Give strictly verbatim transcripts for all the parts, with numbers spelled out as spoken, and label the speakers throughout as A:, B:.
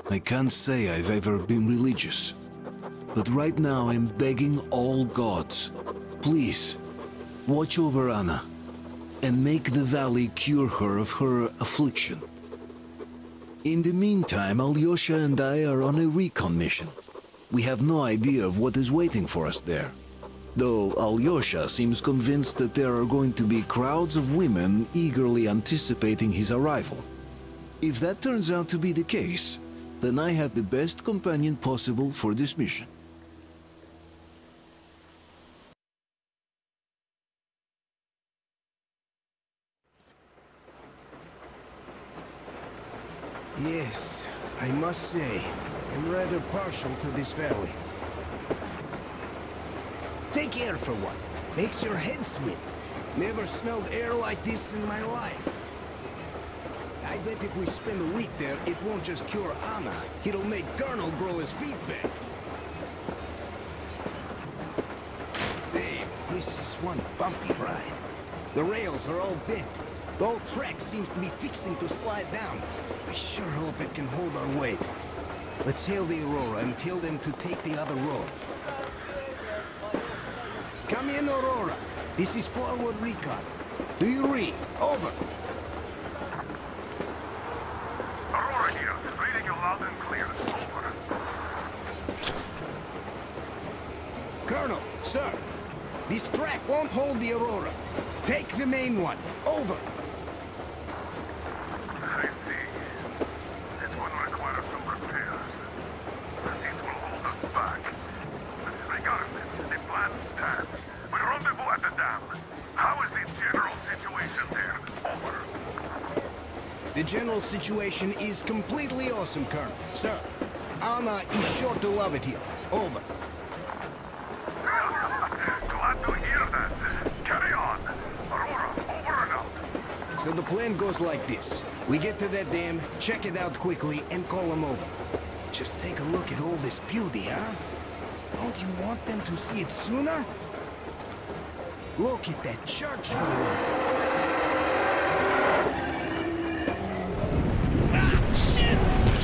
A: I can't say I've ever been religious. But right now I'm begging all gods, please, watch over Anna, and make the valley cure her of her affliction. In the meantime, Alyosha and I are on a recon mission. We have no idea of what is waiting for us there. Though Alyosha seems convinced that there are going to be crowds of women eagerly anticipating his arrival. If that turns out to be the case, then I have the best companion possible for this mission.
B: Yes, I must say, I'm rather partial to this valley. Take air for one. Makes your head swim. Never smelled air like this in my life. I bet if we spend a week there, it won't just cure Anna. It'll make Colonel grow his feet back. Damn, this is one bumpy ride. The rails are all bent. The whole track seems to be fixing to slide down. I sure hope it can hold our weight. Let's hail the Aurora and tell them to take the other road. Come in, Aurora. This is forward recon. Do you read? Over.
C: Aurora here. Reading you loud and clear. Over.
B: Colonel, sir. This track won't hold the Aurora. Take the main one. Over.
C: I see. This one requires some repairs. This will hold us back. Regardless, the plan stands. We rendezvous at the dam. How is the general situation there? Over.
B: The general situation is completely awesome, Colonel. Sir, Anna is sure to love it here. Over.
C: Glad to hear that. Carry on. Aurora, over and out.
B: So the plan goes like this. We get to that dam, check it out quickly, and call them over. Just take a look at all this beauty, huh? Don't you want them to see it sooner? Look at that church for one. Ah, shit!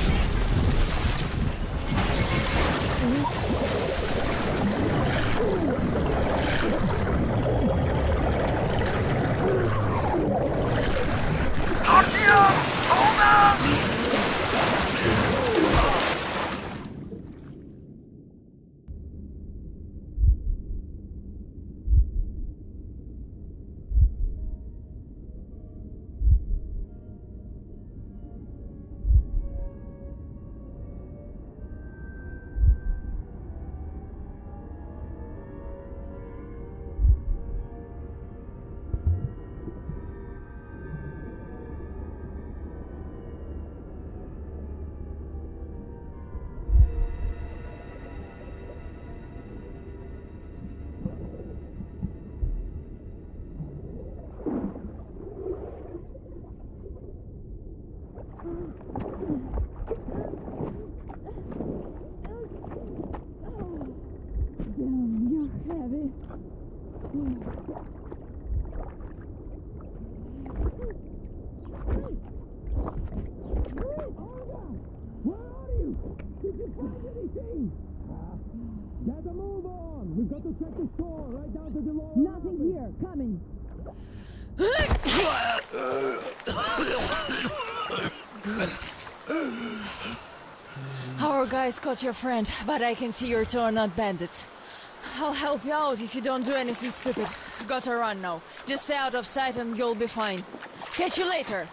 C: Artyom! Hold on!
D: Get a move on! We've got to check the shore, right down to the lower...
E: Nothing here, coming! Good. Our guys caught your friend, but I can see your two are not bandits. I'll help you out if you don't do anything stupid. Gotta run now. Just stay out of sight and you'll be fine. Catch you later!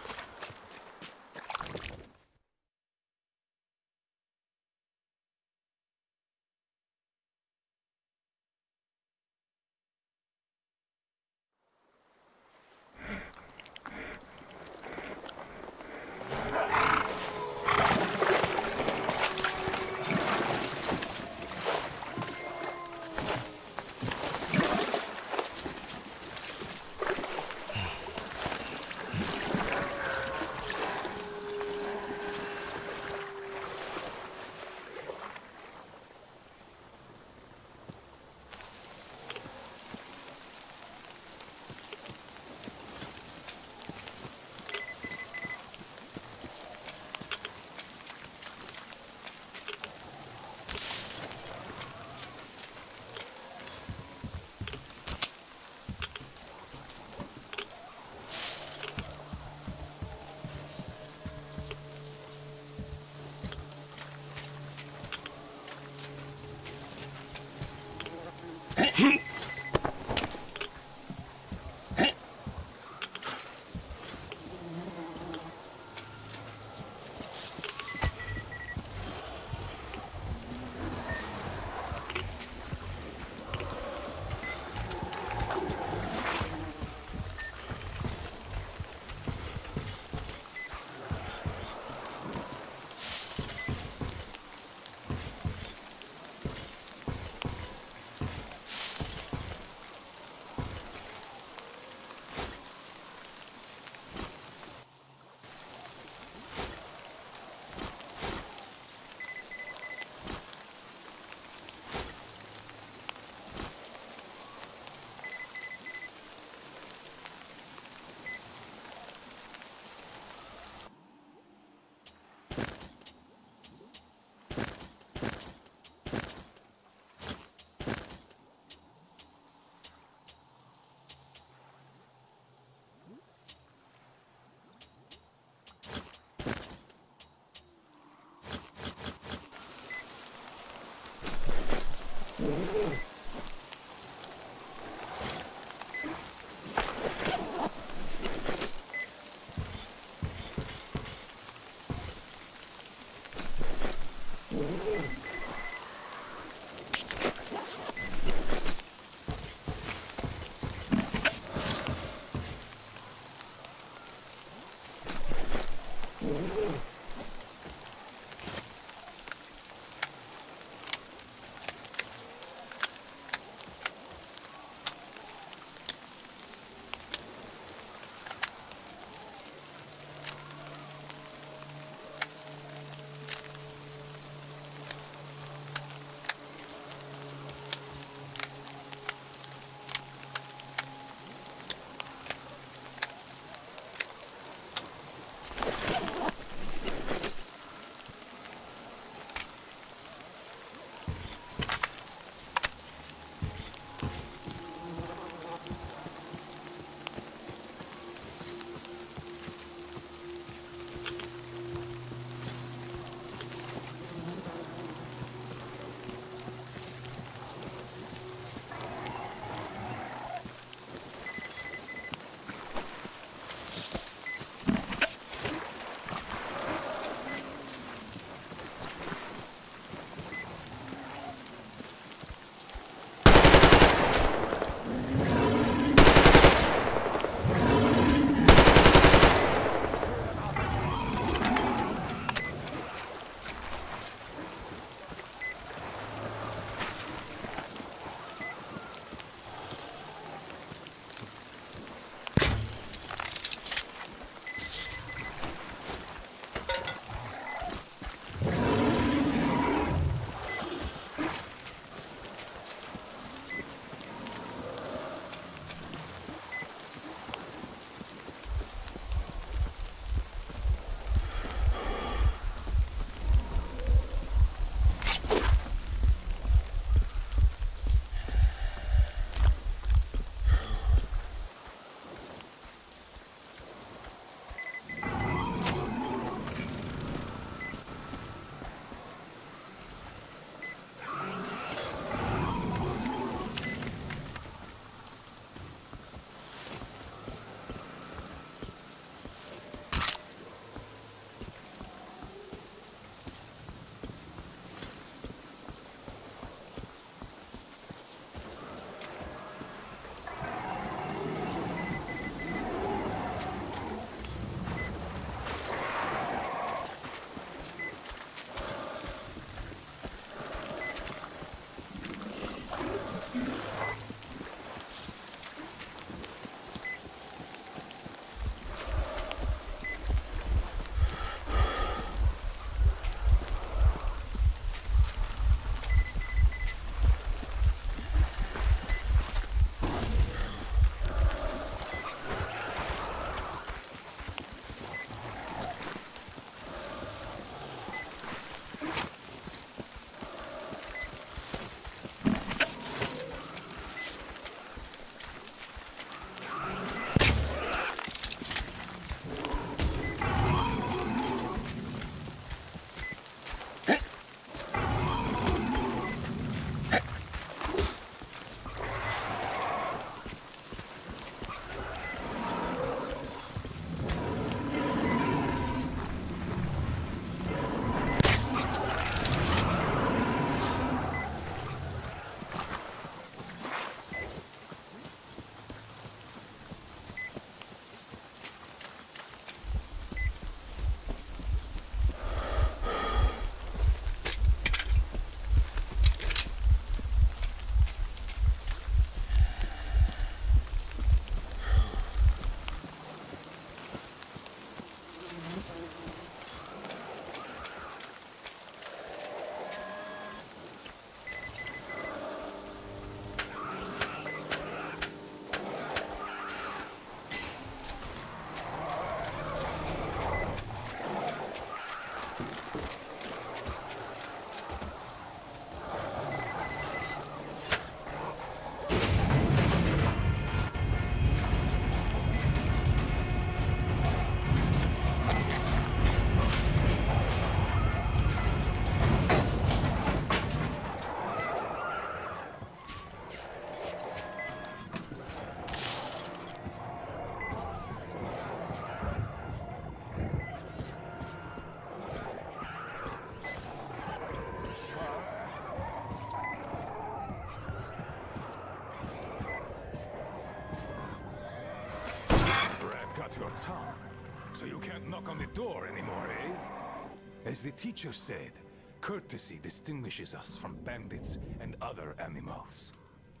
C: tongue, so you can't knock on the door anymore, eh? As the teacher said, courtesy distinguishes us from bandits and other animals.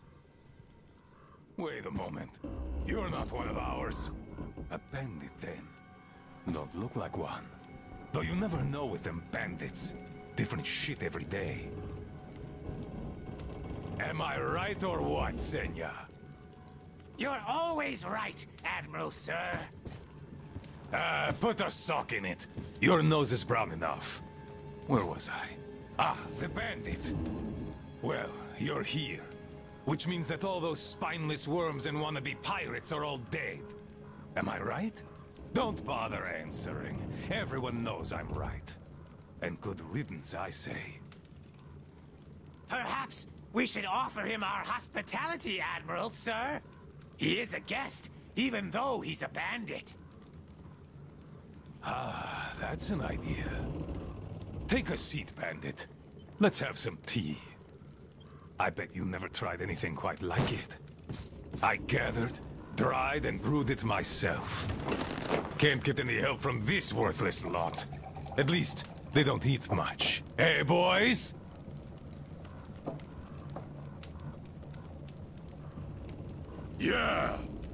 C: Wait a moment. You're not one of ours. A bandit, then. Don't look like one. Though you never know with them bandits. Different shit every day. Am I right or what, Senya?
F: You're always right, Admiral, sir.
C: Uh, put a sock in it. Your nose is brown enough. Where was I? Ah, the bandit. Well, you're here. Which means that all those spineless worms and wannabe pirates are all dead. Am I right? Don't bother answering. Everyone knows I'm right. And good riddance, I say.
F: Perhaps we should offer him our hospitality, Admiral, sir. He is a guest, even though he's a bandit.
C: Ah, that's an idea. Take a seat, bandit. Let's have some tea. I bet you never tried anything quite like it. I gathered, dried, and brewed it myself. Can't get any help from this worthless lot. At least, they don't eat much. Hey, boys? Yeah.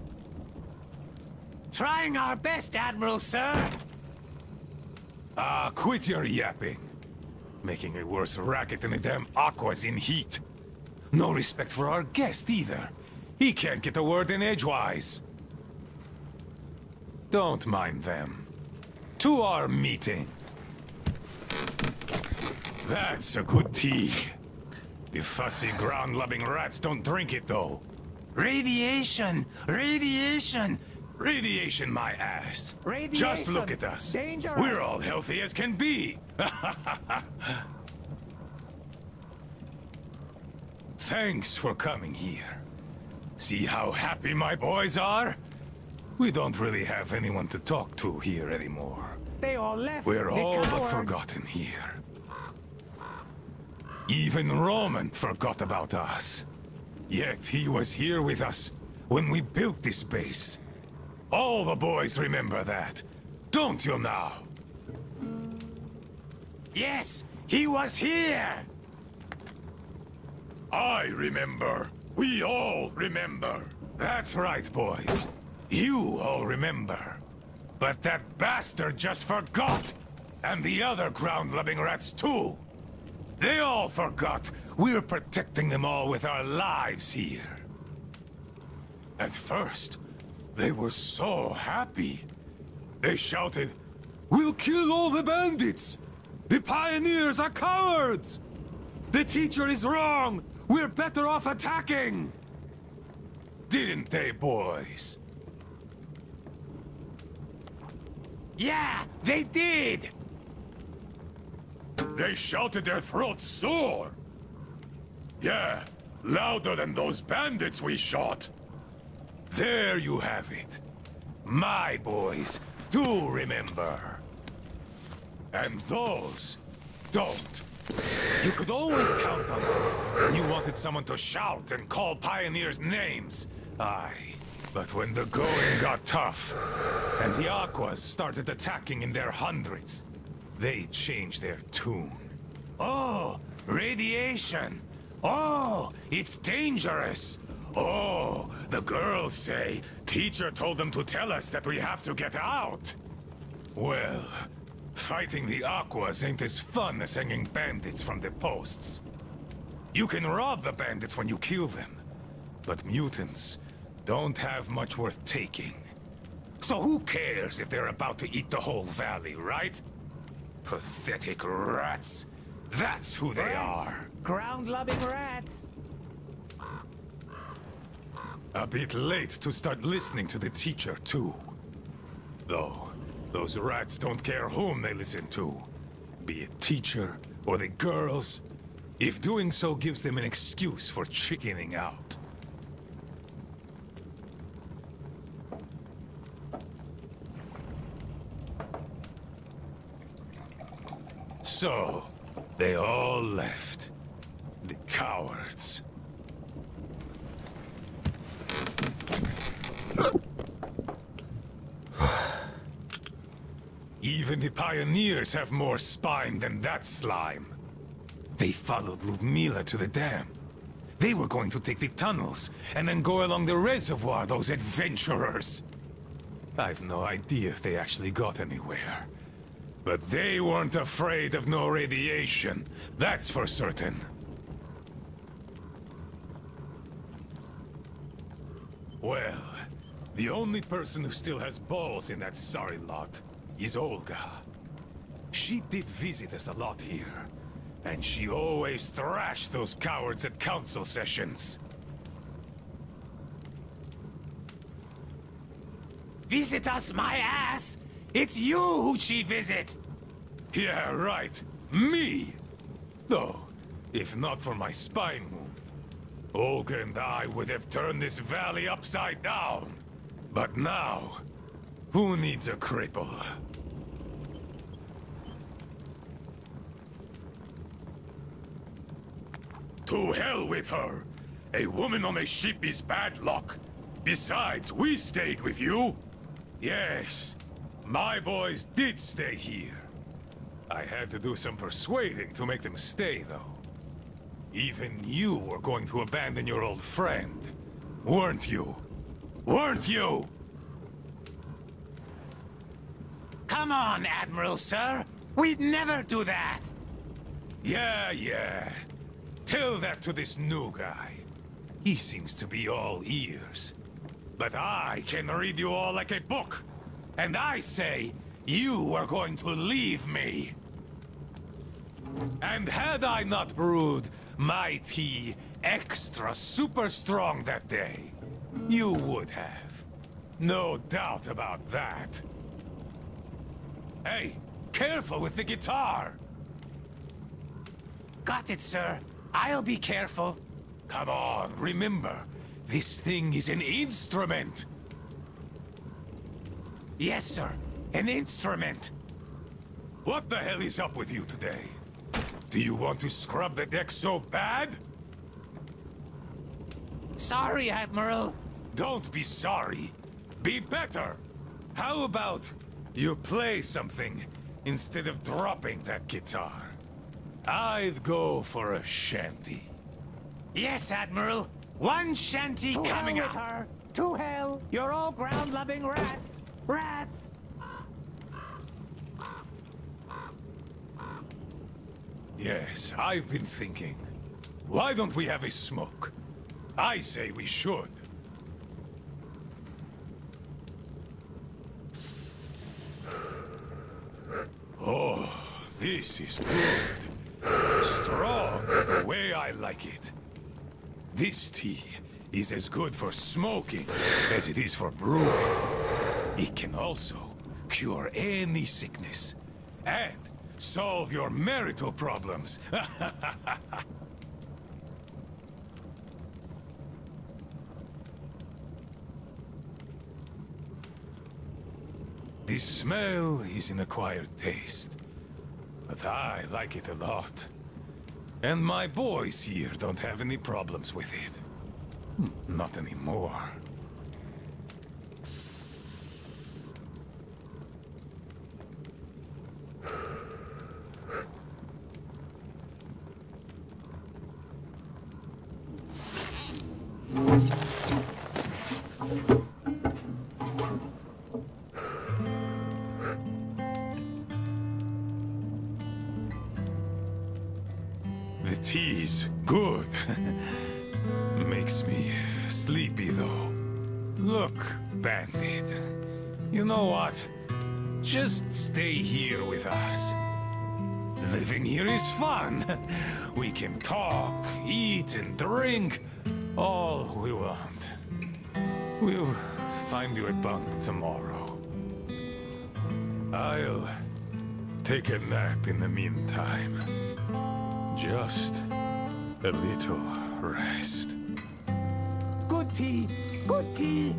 F: Trying our best, Admiral, sir.
C: Ah, quit your yapping. Making a worse racket than the damn Aqua's in heat. No respect for our guest, either. He can't get a word in edgewise. Don't mind them. To our meeting. That's a good tea. The fussy ground-loving rats don't drink it, though.
F: Radiation! Radiation!
C: Radiation, my ass.
F: Radiation.
C: Just look at us.
F: Dangerous.
C: We're all healthy as can be. Thanks for coming here. See how happy my boys are? We don't really have anyone to talk to here anymore.
F: They all left.
C: We're
F: the
C: all but
F: cowards.
C: forgotten here. Even Roman forgot about us. Yet he was here with us when we built this base. All the boys remember that, don't you now?
F: Yes, he was here!
C: I remember. We all remember. That's right, boys. You all remember. But that bastard just forgot! And the other ground-loving rats, too! They all forgot we're protecting them all with our lives here. At first, they were so happy. They shouted, "We'll kill all the bandits! The pioneers are cowards! The teacher is wrong! We're better off attacking!" Didn't they, boys?
F: Yeah, they did!
C: They shouted their throats sore. Yeah, louder than those bandits we shot. There you have it. My boys do remember. And those don't. You could always count on them when you wanted someone to shout and call pioneers names. Aye, but when the going got tough, and the Aquas started attacking in their hundreds, they changed their tune. Oh, radiation! Oh, it's dangerous! Oh, the girls say teacher told them to tell us that we have to get out. Well, fighting the Aquas ain't as fun as hanging bandits from the posts. You can rob the bandits when you kill them, but mutants don't have much worth taking. So who cares if they're about to eat the whole valley, right? Pathetic rats. That's who they
F: Rats.
C: are.
F: Ground-loving rats!
C: A bit late to start listening to the teacher, too. Though, those rats don't care whom they listen to. Be it teacher or the girls, if doing so gives them an excuse for chickening out. So, they all left. The cowards. Even the pioneers have more spine than that slime. They followed Ludmila to the dam. They were going to take the tunnels, and then go along the reservoir, those adventurers. I've no idea if they actually got anywhere. But they weren't afraid of no radiation, that's for certain. Well, the only person who still has balls in that sorry lot is Olga. She did visit us a lot here, and she always thrashed those cowards at council sessions.
F: Visit us, my ass! It's you who she visit!
C: Yeah, right. Me! Though, if not for my spine wound, Olga and I would have turned this valley upside down. But now, who needs a cripple? To hell with her! A woman on a ship is bad luck. Besides, we stayed with you. Yes, my boys did stay here. I had to do some persuading to make them stay, though. Even you were going to abandon your old friend, weren't you? Weren't you?
F: Come on, Admiral, sir! We'd never do that!
C: Yeah, yeah. Tell that to this new guy. He seems to be all ears. But I can read you all like a book. And I say, you are going to leave me. And had I not brewed my tea extra super strong that day, you would have. No doubt about that. Hey, careful with the guitar!
F: Got it, sir. I'll be careful.
C: Come on, remember, this thing is an instrument.
F: Yes, sir. An instrument.
C: What the hell is up with you today? Do you want to scrub the deck so bad?
F: Sorry, Admiral.
C: Don't be sorry. Be better. How about you play something instead of dropping that guitar? I'd go for a shanty.
F: Yes, Admiral. One shanty
B: To
F: coming
B: hell
F: up.
B: with her. To hell. You're all ground-loving rats. Rats.
C: Yes, I've been thinking. Why don't we have a smoke? I say we should. Oh, this is good. Strong, the way I like it. This tea is as good for smoking as it is for brewing. It can also cure any sickness and solve your marital problems. The smell is an acquired taste, but I like it a lot. And my boys here don't have any problems with it. Not anymore. The tea's good. Makes me sleepy, though. Look, Bandit. You know what? Just stay here with us. Living here is fun. We can talk, eat, and drink all we want. We'll find you a bunk tomorrow. I'll take a nap in the meantime. Just a little rest.
B: Good tea. Good tea.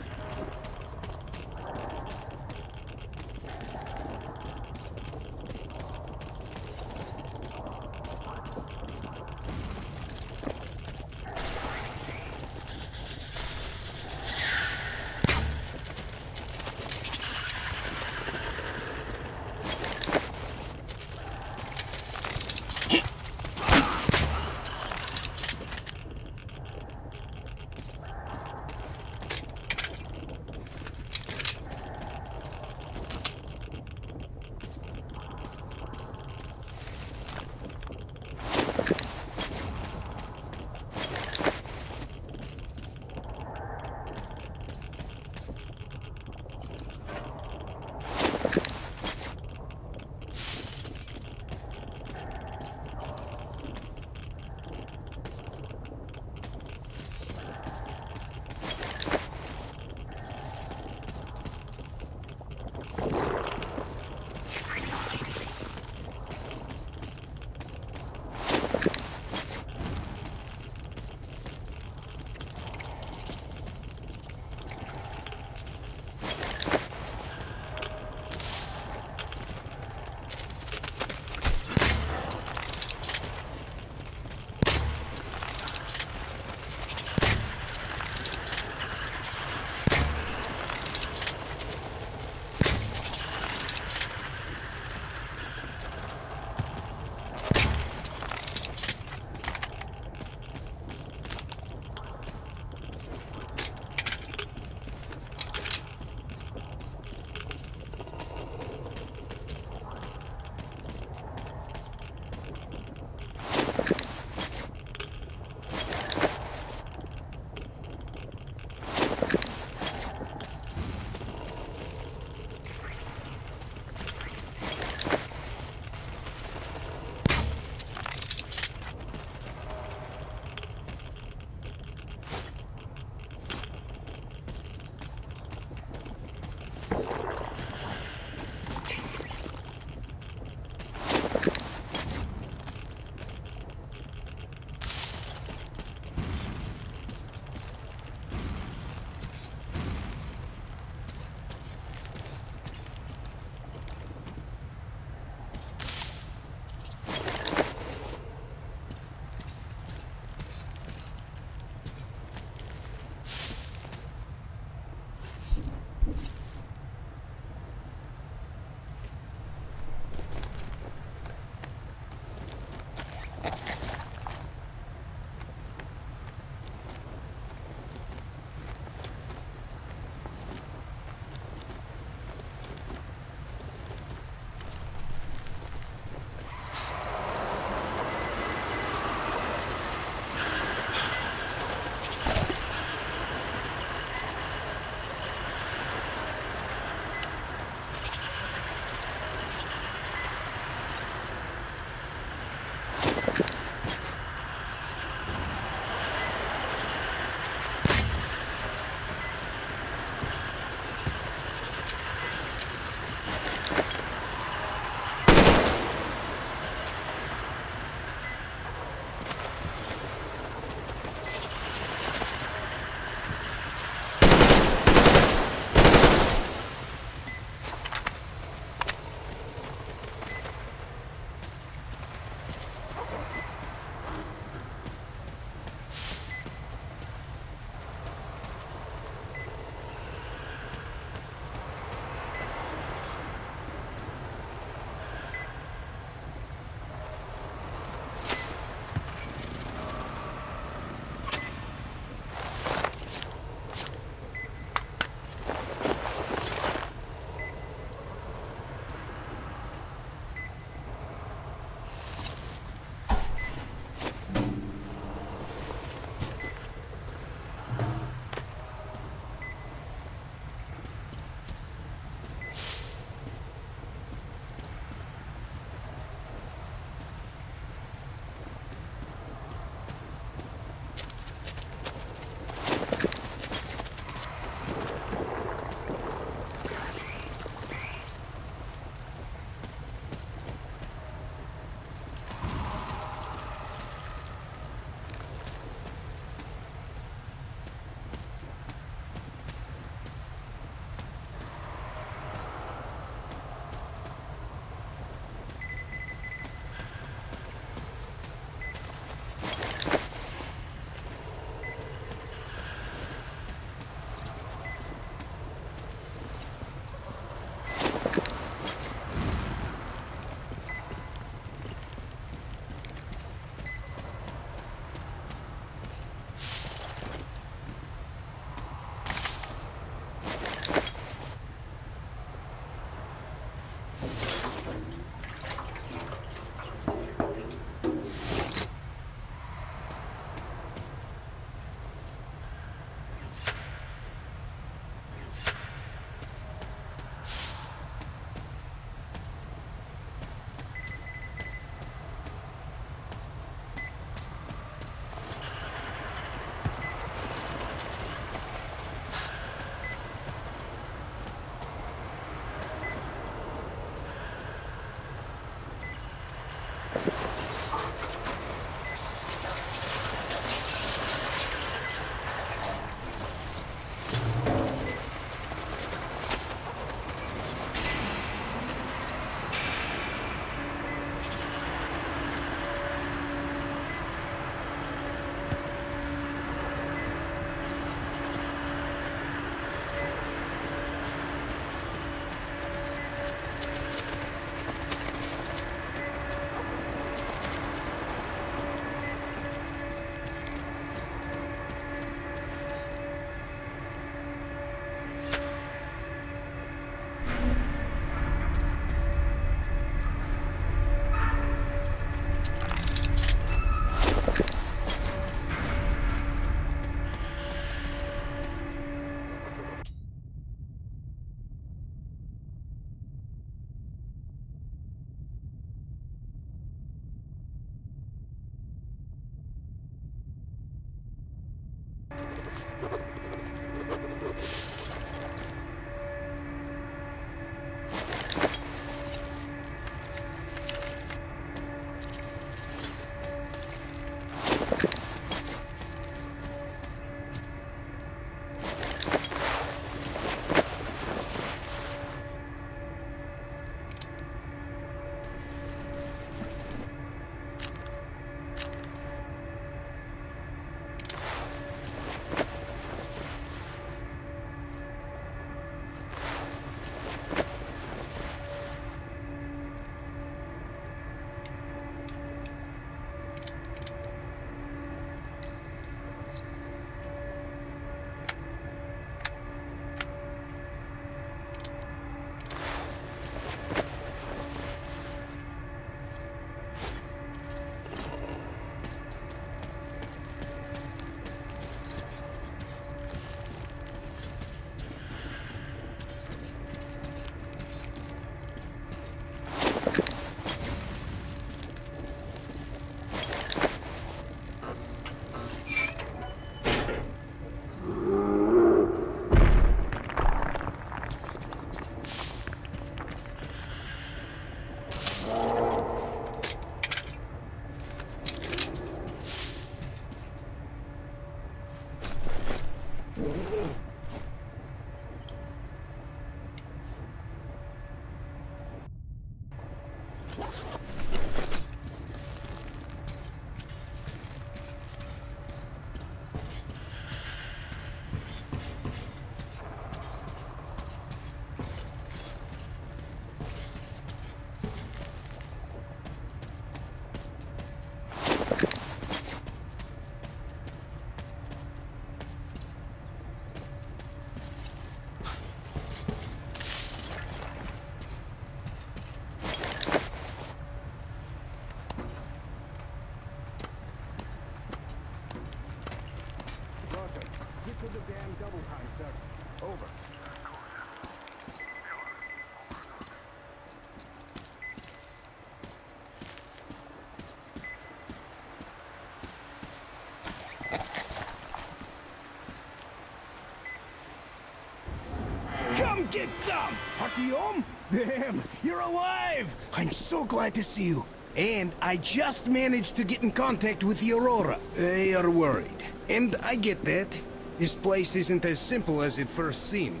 B: Get some! Artyom? Damn, you're alive! I'm so glad to see you. And I just managed to get in contact with the Aurora. They are worried. And I get that. This place isn't as simple as it first seemed.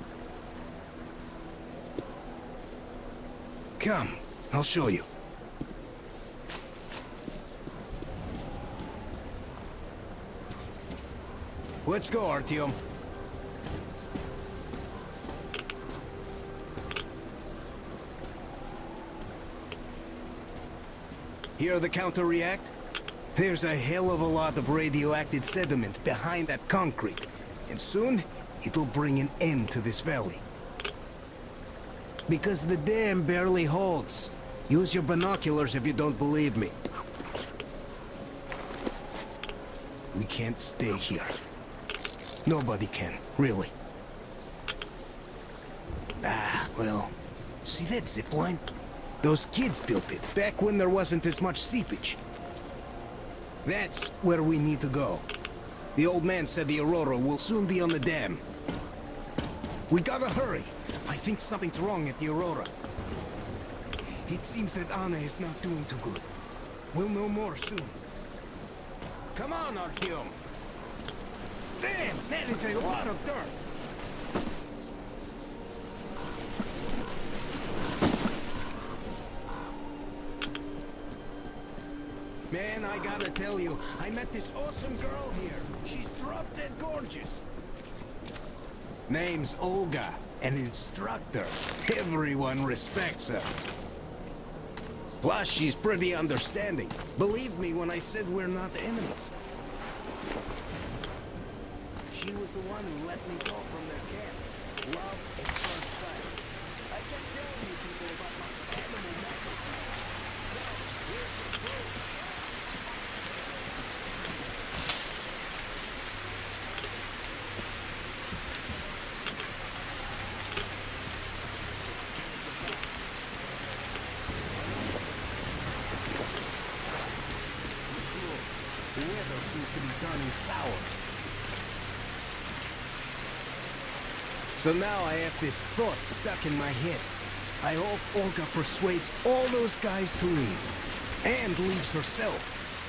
B: Come, I'll show you. Let's go, Artyom. Hear the counter-react? There's a hell of a lot of radioactive sediment behind that concrete, and soon it'll bring an end to this valley. Because the dam barely holds. Use your binoculars if you don't believe me. We can't stay here. Nobody can, really. Ah, well, see that zipline? Those kids built it, back when there wasn't as much seepage. That's where we need to go. The old man said the Aurora will soon be on the dam. We gotta hurry. I think something's wrong at the Aurora. It seems that Anna is not doing too good. We'll know more soon. Come on, Artyom. Damn, that is a lot of dirt. Man, I gotta tell you, I met this awesome girl here. She's drop-dead gorgeous. Name's Olga, an instructor. Everyone respects her. Plus, she's pretty understanding. Believe me when I said we're not enemies. She was the one who let me go from their camp. Love at first sight. I kept telling you people about my animal methods. So, here's the proof. The weather seems to be turning sour. So now I have this thought stuck in my head. I hope Olga persuades all those guys to leave. And leaves herself.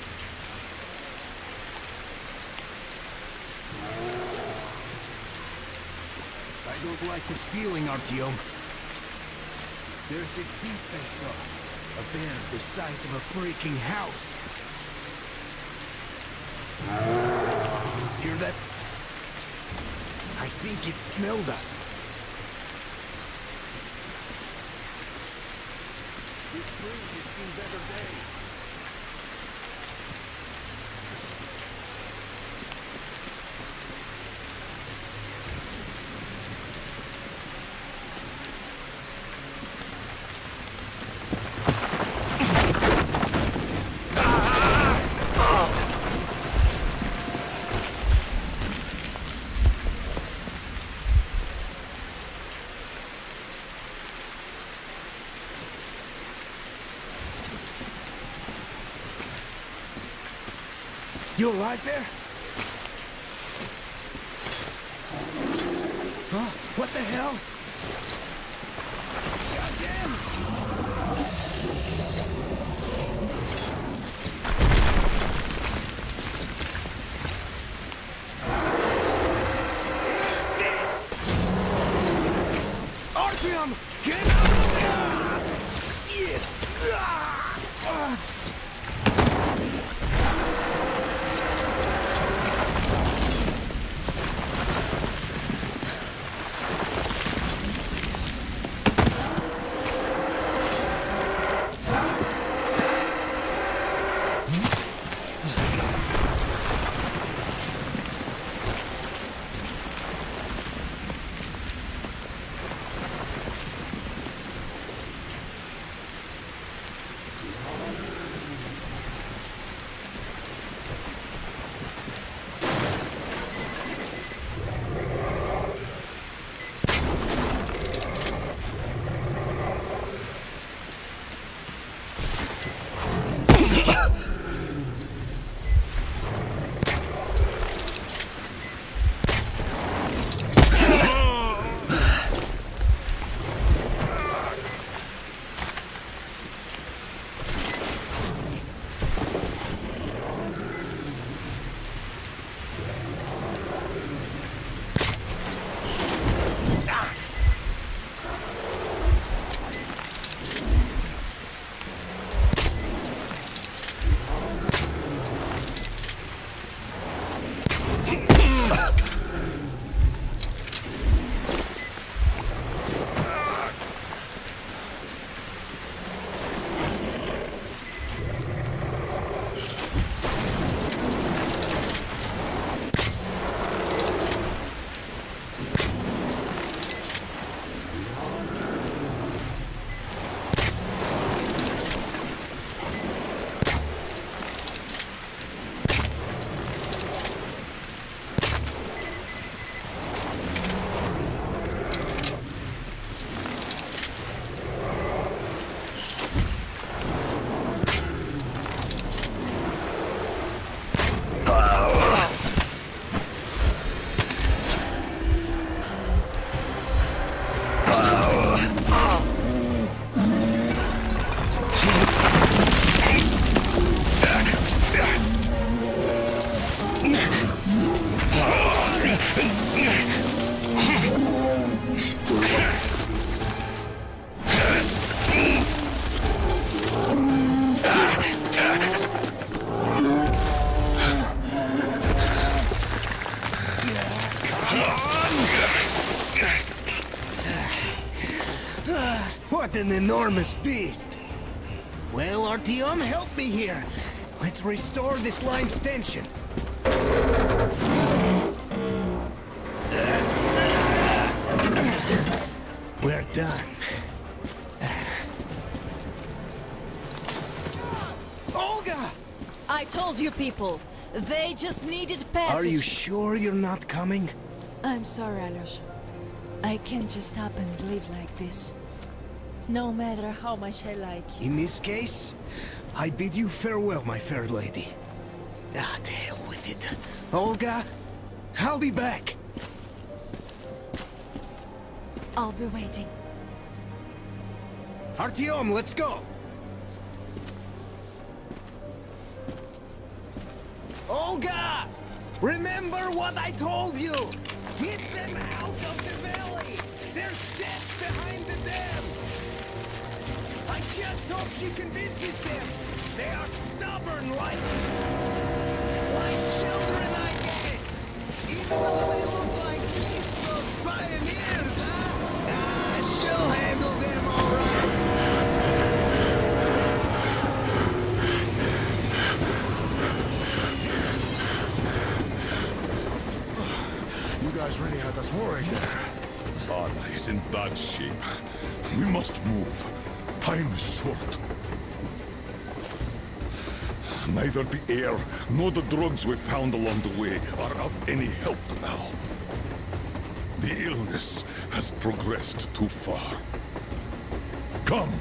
B: I don't like this feeling, Artyom. There's this beast I saw. A bear the size of a freaking house. Hear that? I think it smelled us. This bridge has seen better days. You alive there? Huh? What the hell? Goddamn! This! Artyom! Get out of there! Shit! Ah! Ah! What an enormous beast! Well, Artyom, help me here. Let's restore this line's tension. We're done. Olga!
E: I told you people. They just needed passage.
B: Are you sure you're not coming?
E: I'm sorry, Alyosha. I can't just up and live like this. No matter how much I like you.
B: In this case, I bid you farewell, my fair lady. Ah, to hell with it. Olga, I'll be back.
E: I'll be waiting.
B: Artyom, let's go! Olga! Remember what I told you! Get them out of the valley! There's death behind the dam! I just hope she convinces them! They are stubborn like... like children, I guess! Even though they look like beasts, those pioneers, huh? Ah, she'll handle them all right!
G: You guys really had us worried there.
H: Anna is in bad shape. We must move. Time is short. Neither the air nor the drugs we found along the way are of any help now. The illness has progressed too far. Come!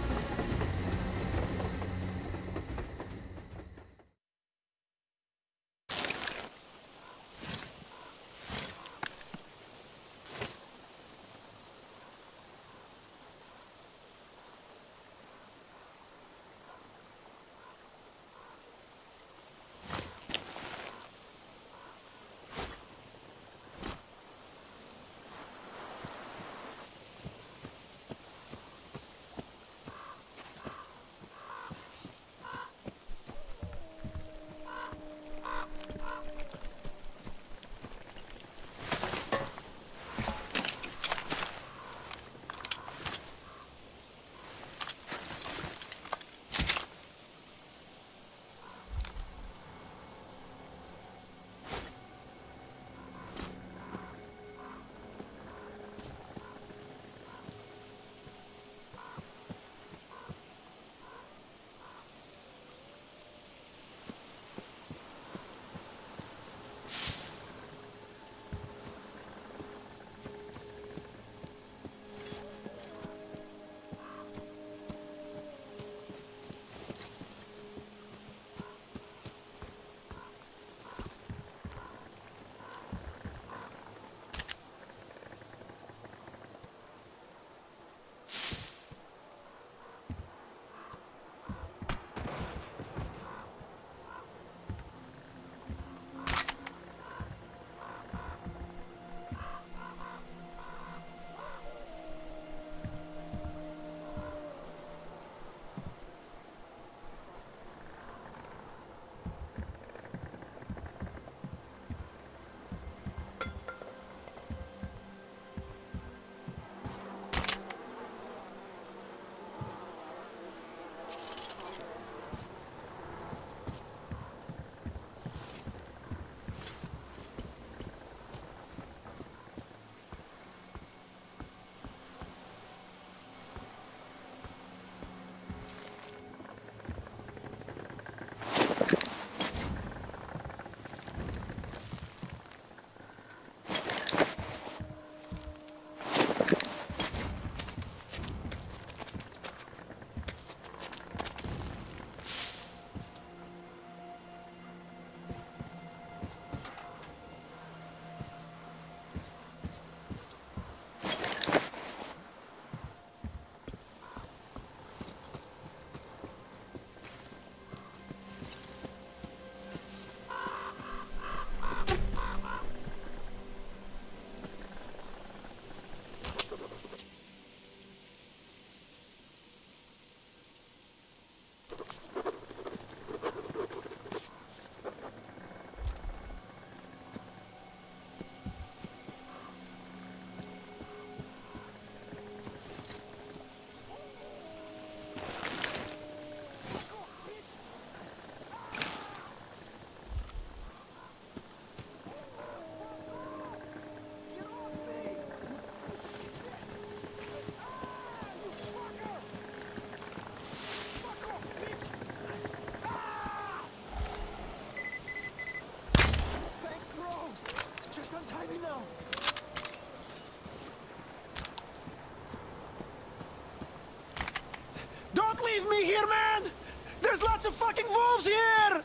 B: Leave me here, man! There's lots of fucking wolves here!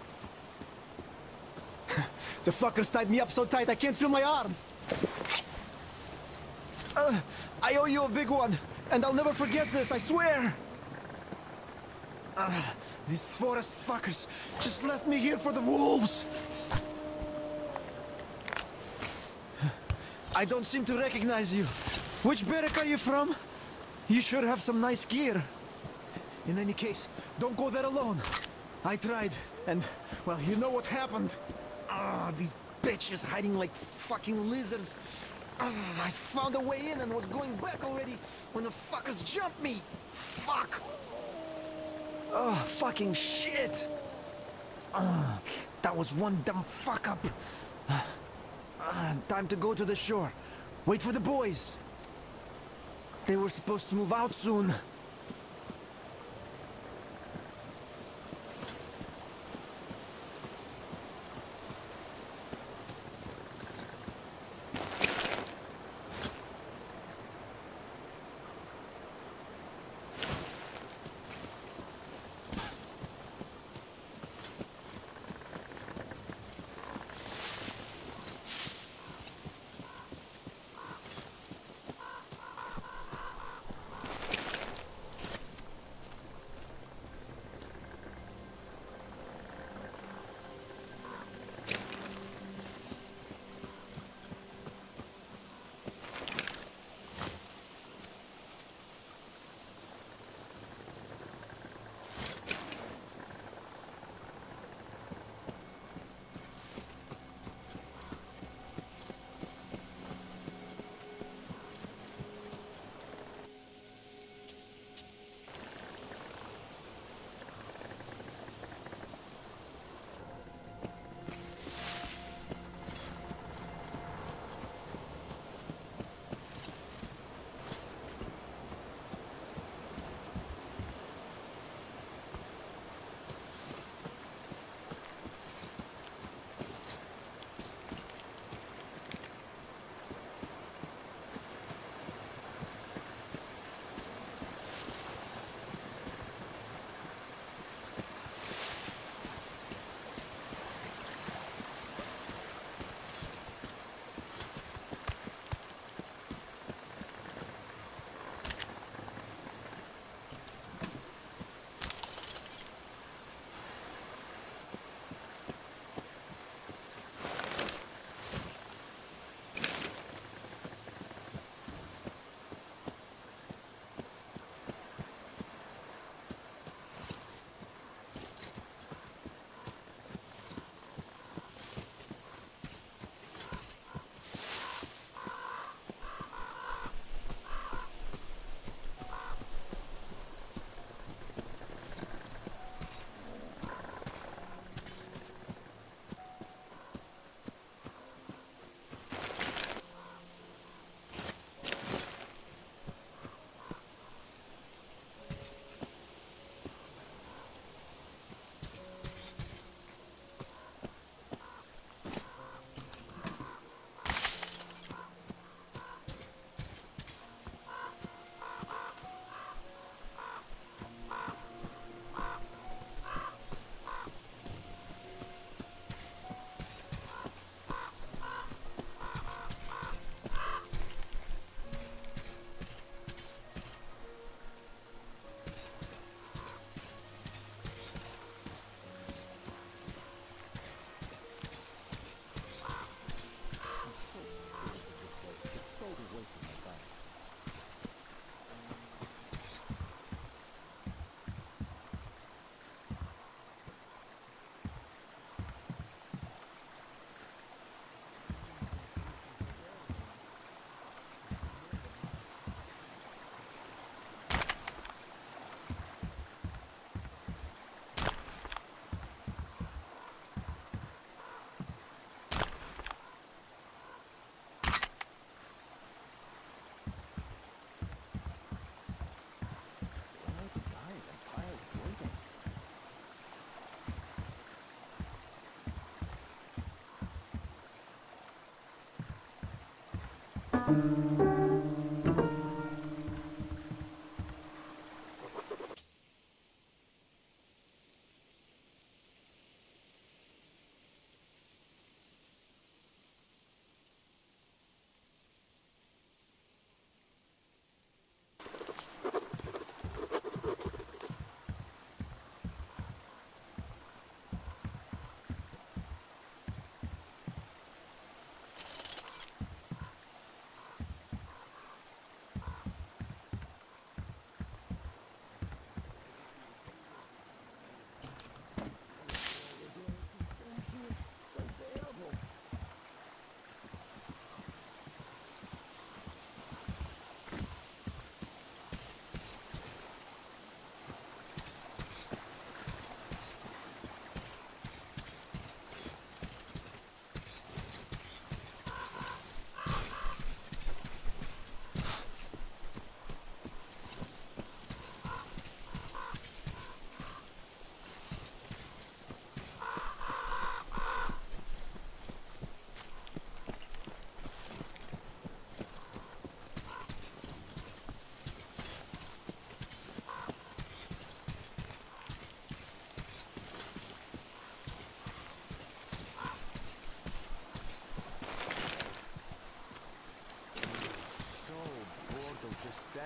B: The fuckers tied me up so tight I can't feel my arms. Uh,
I: Uh, I owe you a big one, and I'll never forget this, I swear! Uh, these forest fuckers just left me here for the wolves! I don't seem to recognize you. Which barrack are you from? You sure have some nice gear. In any case, don't go there alone. I tried, and, well, you know what happened. Ah, these bitches hiding like fucking lizards. Ah, I found a way in and was going back already when the fuckers jumped me. Fuck. Oh, fucking shit. Ah, that was one dumb fuck up. Ah, time to go to the shore. Wait for the boys. They were supposed to move out soon.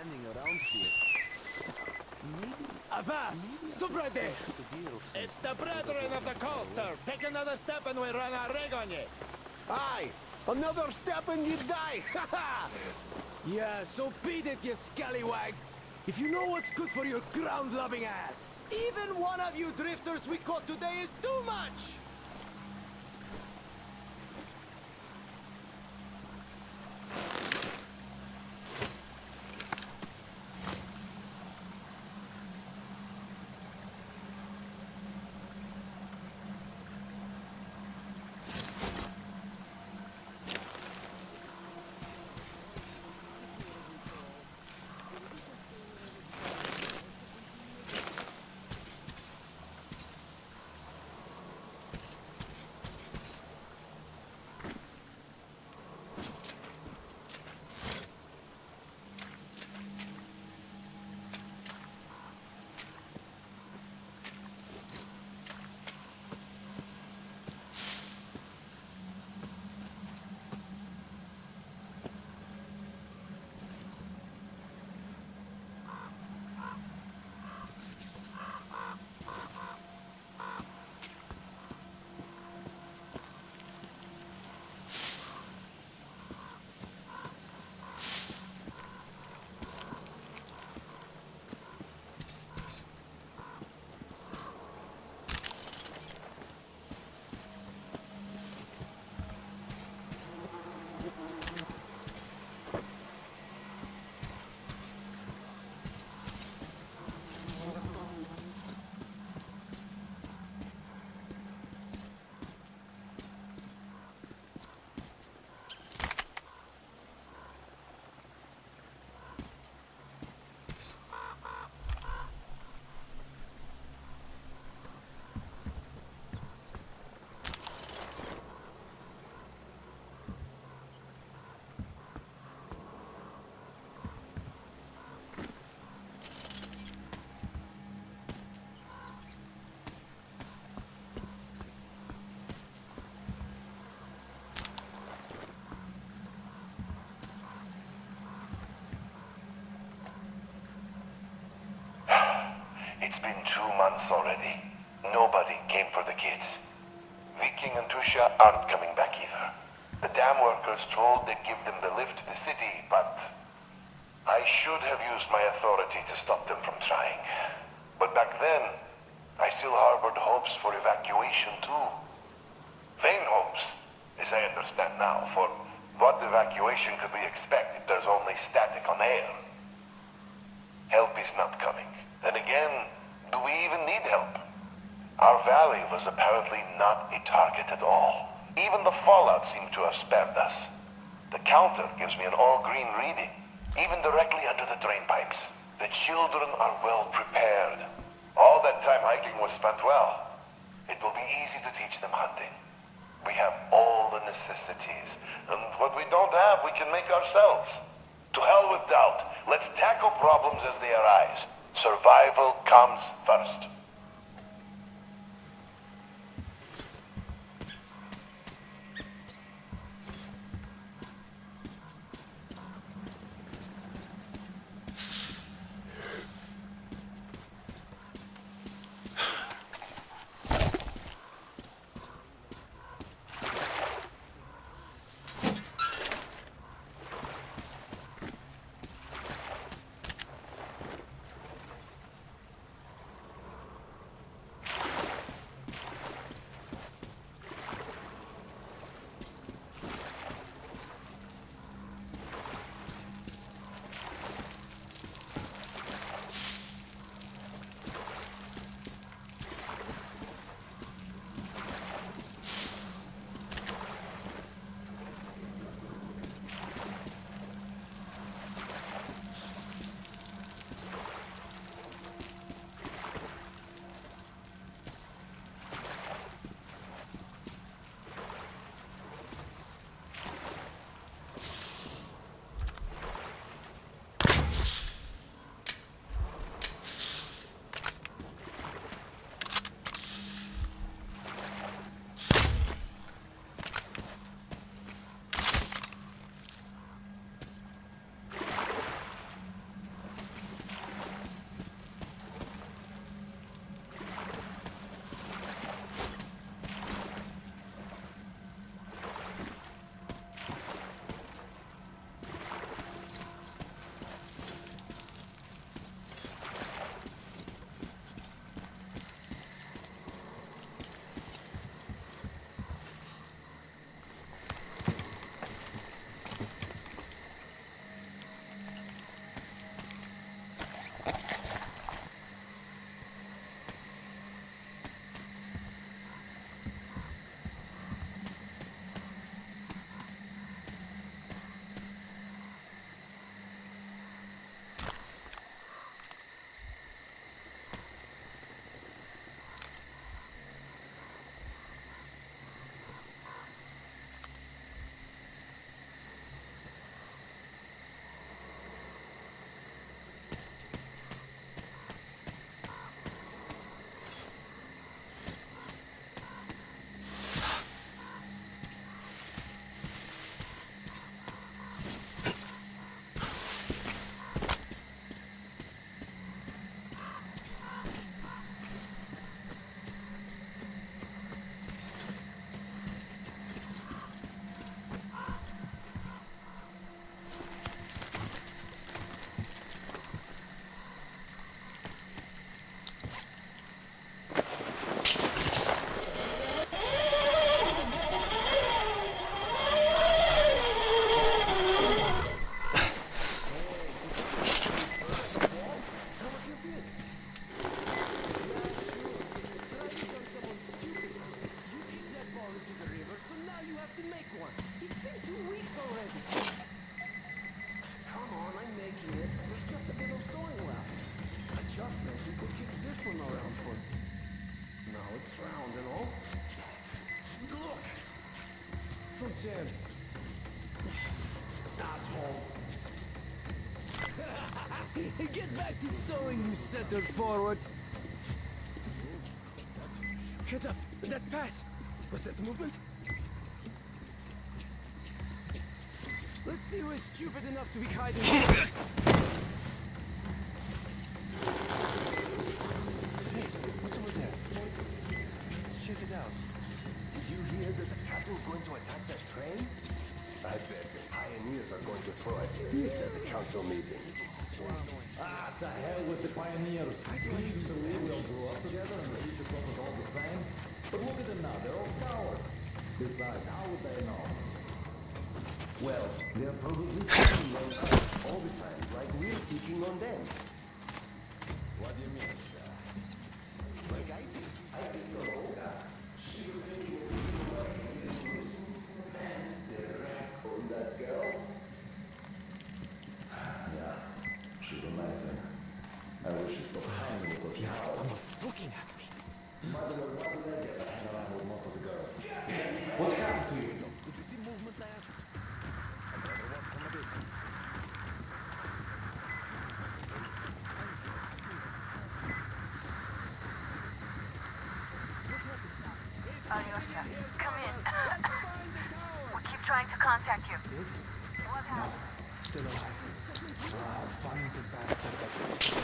I: standing around here.
D: Avast! Stop right there! It's the brethren of the coaster! Take another step and we run our rig on you!
I: Aye! Another step and you die! Ha ha!
D: Yeah, so beat it, you scallywag! If you know what's good for your ground-loving ass!
I: Even one of you drifters we caught today is too much!
C: It's been two months already. Nobody came for the kids. Viking and Tusha aren't coming back either. The dam workers told they'd give them the lift to the city, but I should have used my authority to stop them from trying. But back then, I still harbored hopes for evacuation too. Vain hopes, as I understand now, for what evacuation could we expect if there's only static on air? Help is not coming. Then again, do we even need help? Our valley was apparently not a target at all. Even the fallout seemed to have spared us. The counter gives me an all-green reading, even directly under the drain pipes. The children are well prepared. All that time hiking was spent well. It will be easy to teach them hunting. We have all the necessities, and what we don't have, we can make ourselves. To hell with doubt. Let's tackle problems as they arise. Survival comes first.
I: Get back to sewing, you centered forward. Heads up! That pass! Was that the movement? Let's see who is stupid enough to be hiding. Hey, what's over there? Let's check it out.
J: Did you hear that the captain's going to attack that train? I bet the pioneers are going to throw a fit at the council meeting.
K: Ah, the hell with the pioneers. Please believe we'll grow up together and the future covers all the same. But look at them now, they're all cowards. Besides, how would they know?
J: Well, they're probably picking on us all the time, like we're picking on them.
K: What do you mean, sir?
J: Like I did. I think the Volga. She was thinking of you. Man, the rack on that girl.
K: Yeah, she's amazing. I wish she stopped hanging with the power.
I: Someone's looking at me.
K: By the way, why did I get to hang around with most of the girls? What happened to you?
I: Did you see movement there? I'd rather watch from a distance.
L: Alyosha, come in. We keep trying to contact you. What happened?
I: Still alive. Ah, find the bastard.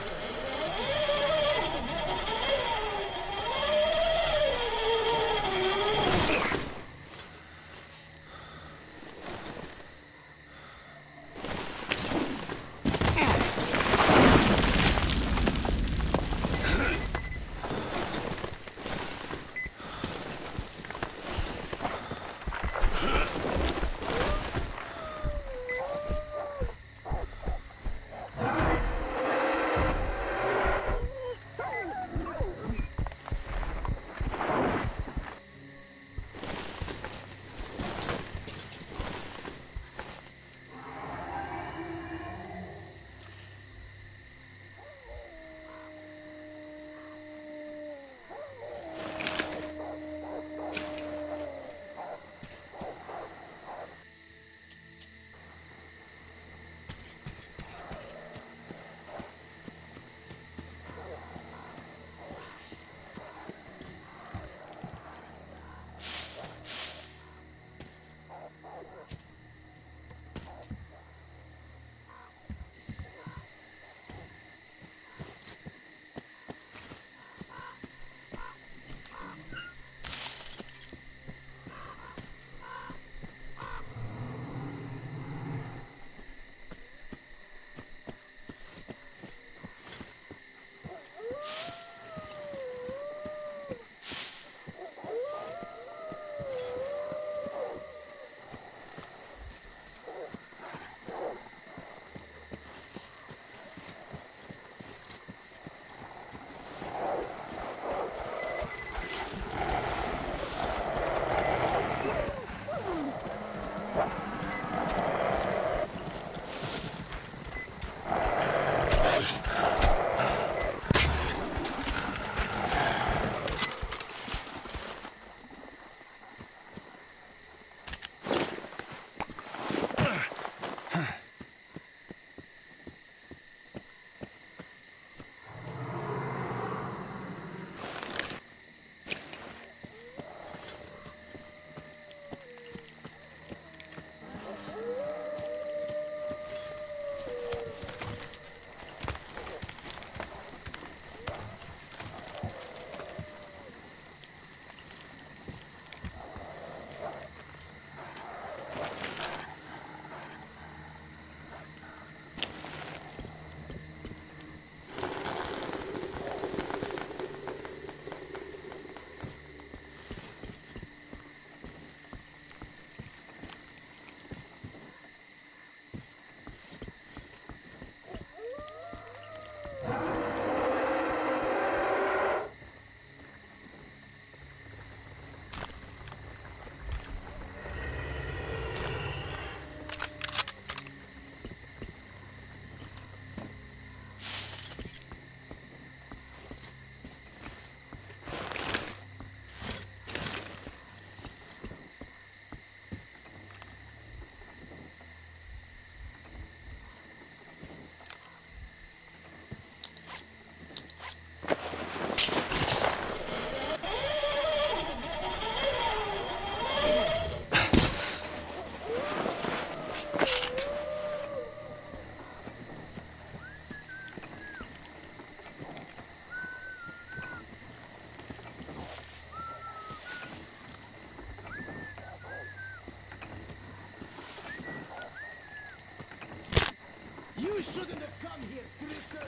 K: You shouldn't have come here, Krest.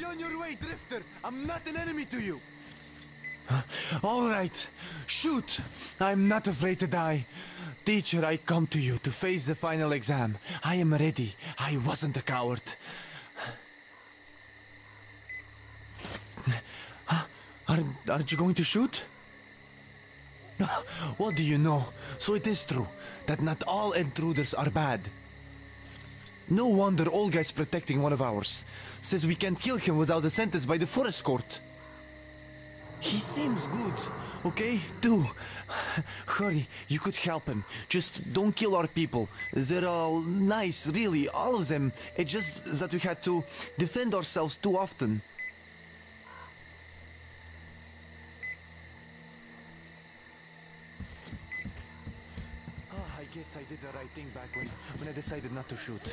I: on your way, Drifter. I'm not an enemy to you. All right, shoot. I'm not afraid to die. Teacher, I come to you to face the final exam. I am ready. I wasn't a coward. Are, aren't you going to shoot? What do you know? So it is true that not all intruders are bad. No wonder Olga's protecting one of ours. Says we can't kill him without a sentence by the forest court. He seems good, okay? Do. Hurry, you could help him. Just don't kill our people. They're all nice, really, all of them. It's just that we had to defend ourselves too often. Oh, I guess I did the right thing back when, when I decided not to shoot.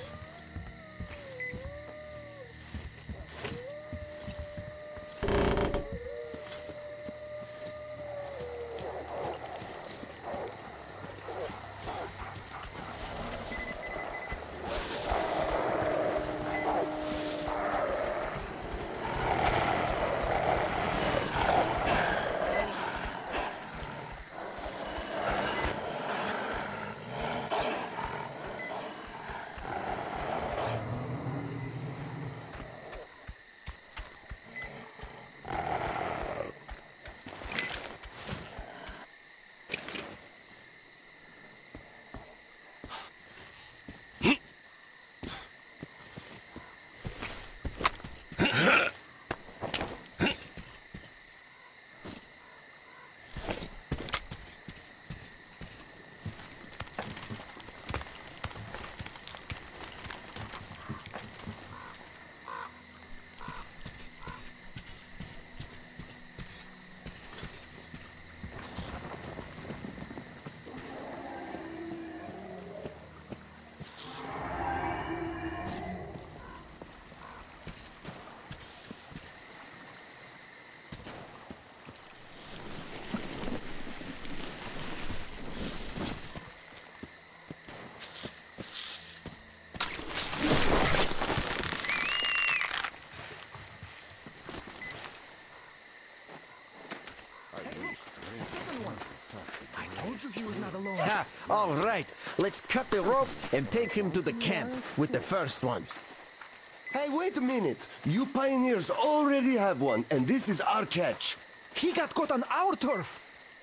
I: He was not alone.
M: Ha! All right, let's cut the rope and take him to the camp with the first one.
J: Hey, wait a minute. You pioneers already have one, and this is our catch.
I: He got caught on our turf.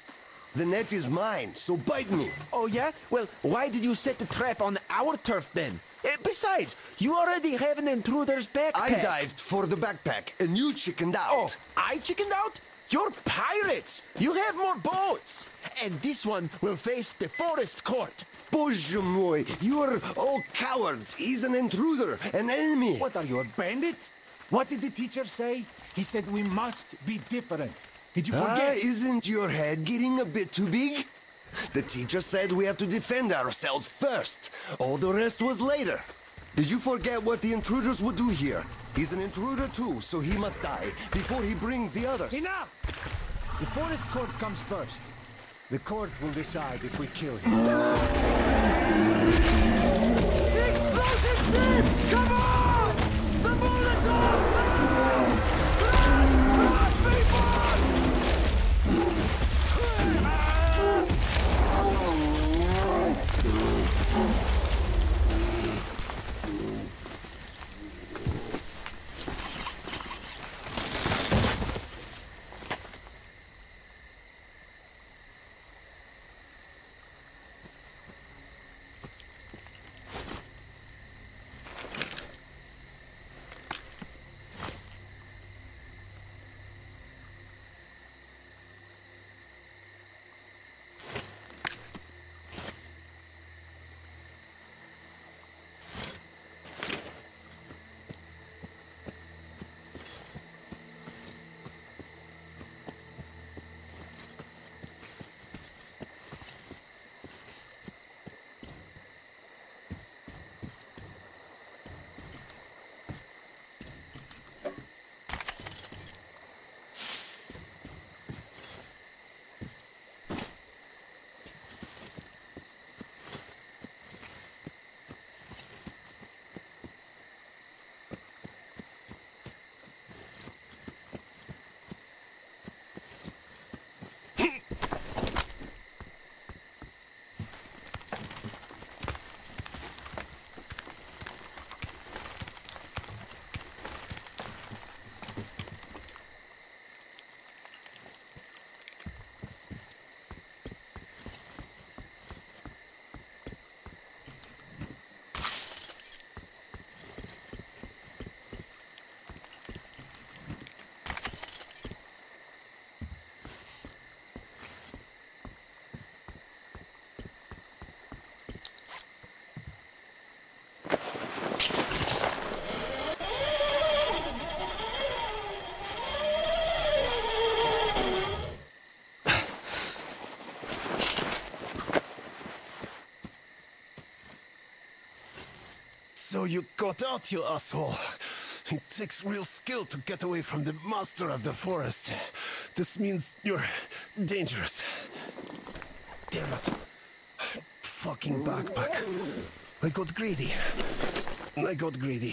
J: The net is mine, so bite me.
M: Oh, yeah? Well, why did you set the trap on our turf then? Uh, besides, you already have an intruder's backpack.
J: I dived for the backpack, and you chickened out.
M: Oh, I chickened out? You're pirates! You have more boats! And this one will face the forest court.
J: Bоже moj, you're all cowards. He's an intruder, an enemy.
D: What are you, a bandit? What did the teacher say? He said we must be different. Did you forget?
J: Ah, isn't your head getting a bit too big? The teacher said we have to defend ourselves first. All the rest was later. Did you forget what the intruders would do here? He's an intruder too, so he must die before he brings the others.
D: Enough! The forest court comes first. The court will decide if we kill him.
I: The explosive team! Come on! The Molotov! Run! Run, people!
J: So you got out, you asshole. It takes real skill to get away from the master of the forest. This means you're dangerous. Damn it. Fucking backpack. I got greedy. I got greedy.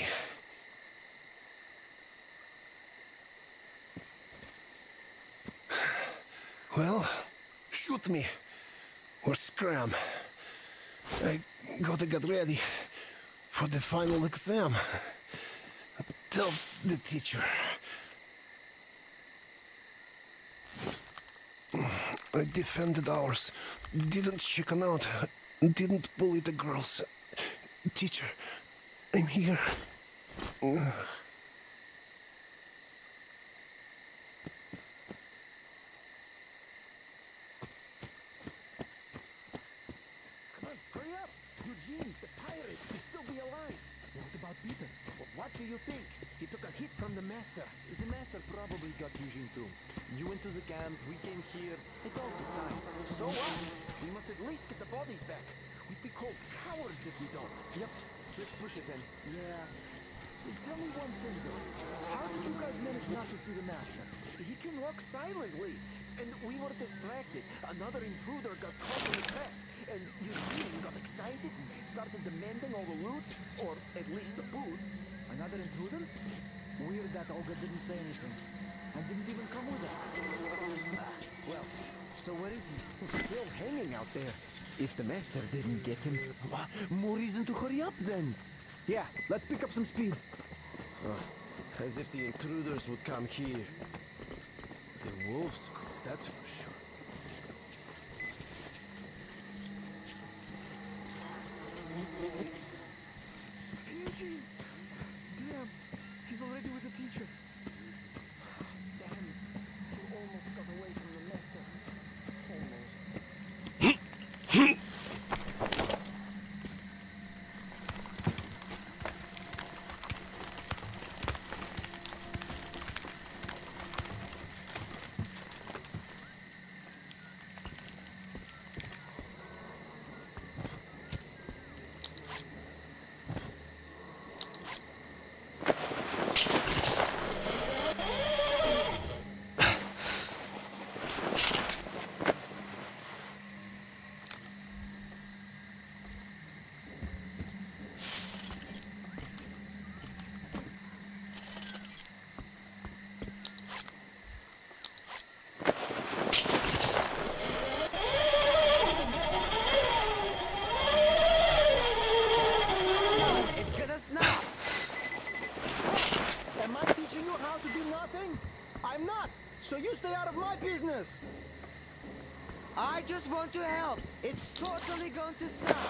J: Well, shoot me. Or scram. I gotta get ready for the final exam. Tell the teacher. I defended ours. Didn't chicken out. Didn't bully the girls. Teacher, I'm here.
I: What do you think? He took a hit from the master. The master probably got Eugene too. You went to the camp, we came here. It's all the time. So what? We must at least get the bodies back. We'd be called cowards if we don't. Yep. Let's push it then. Yeah. Tell me one thing though. How did you guys manage not to see the master? He can walk silently. And we were distracted. Another intruder got caught in the trap. And Eugene got excited and started demanding all the loot. Or at least the boots. Another intruder? Weird that Olga didn't say anything. And didn't even come with us. Ah, well, so where is he? Still hanging out there. If the master didn't get him, well, more reason to hurry up then. Yeah, let's pick up some speed.
J: Oh, as if the intruders would come here. The wolves could, that's for sure.
I: Eugene! Damn, he's already with the teacher. Damn, he almost got away from the master. Almost.
N: I just want to help. It's totally going to stop.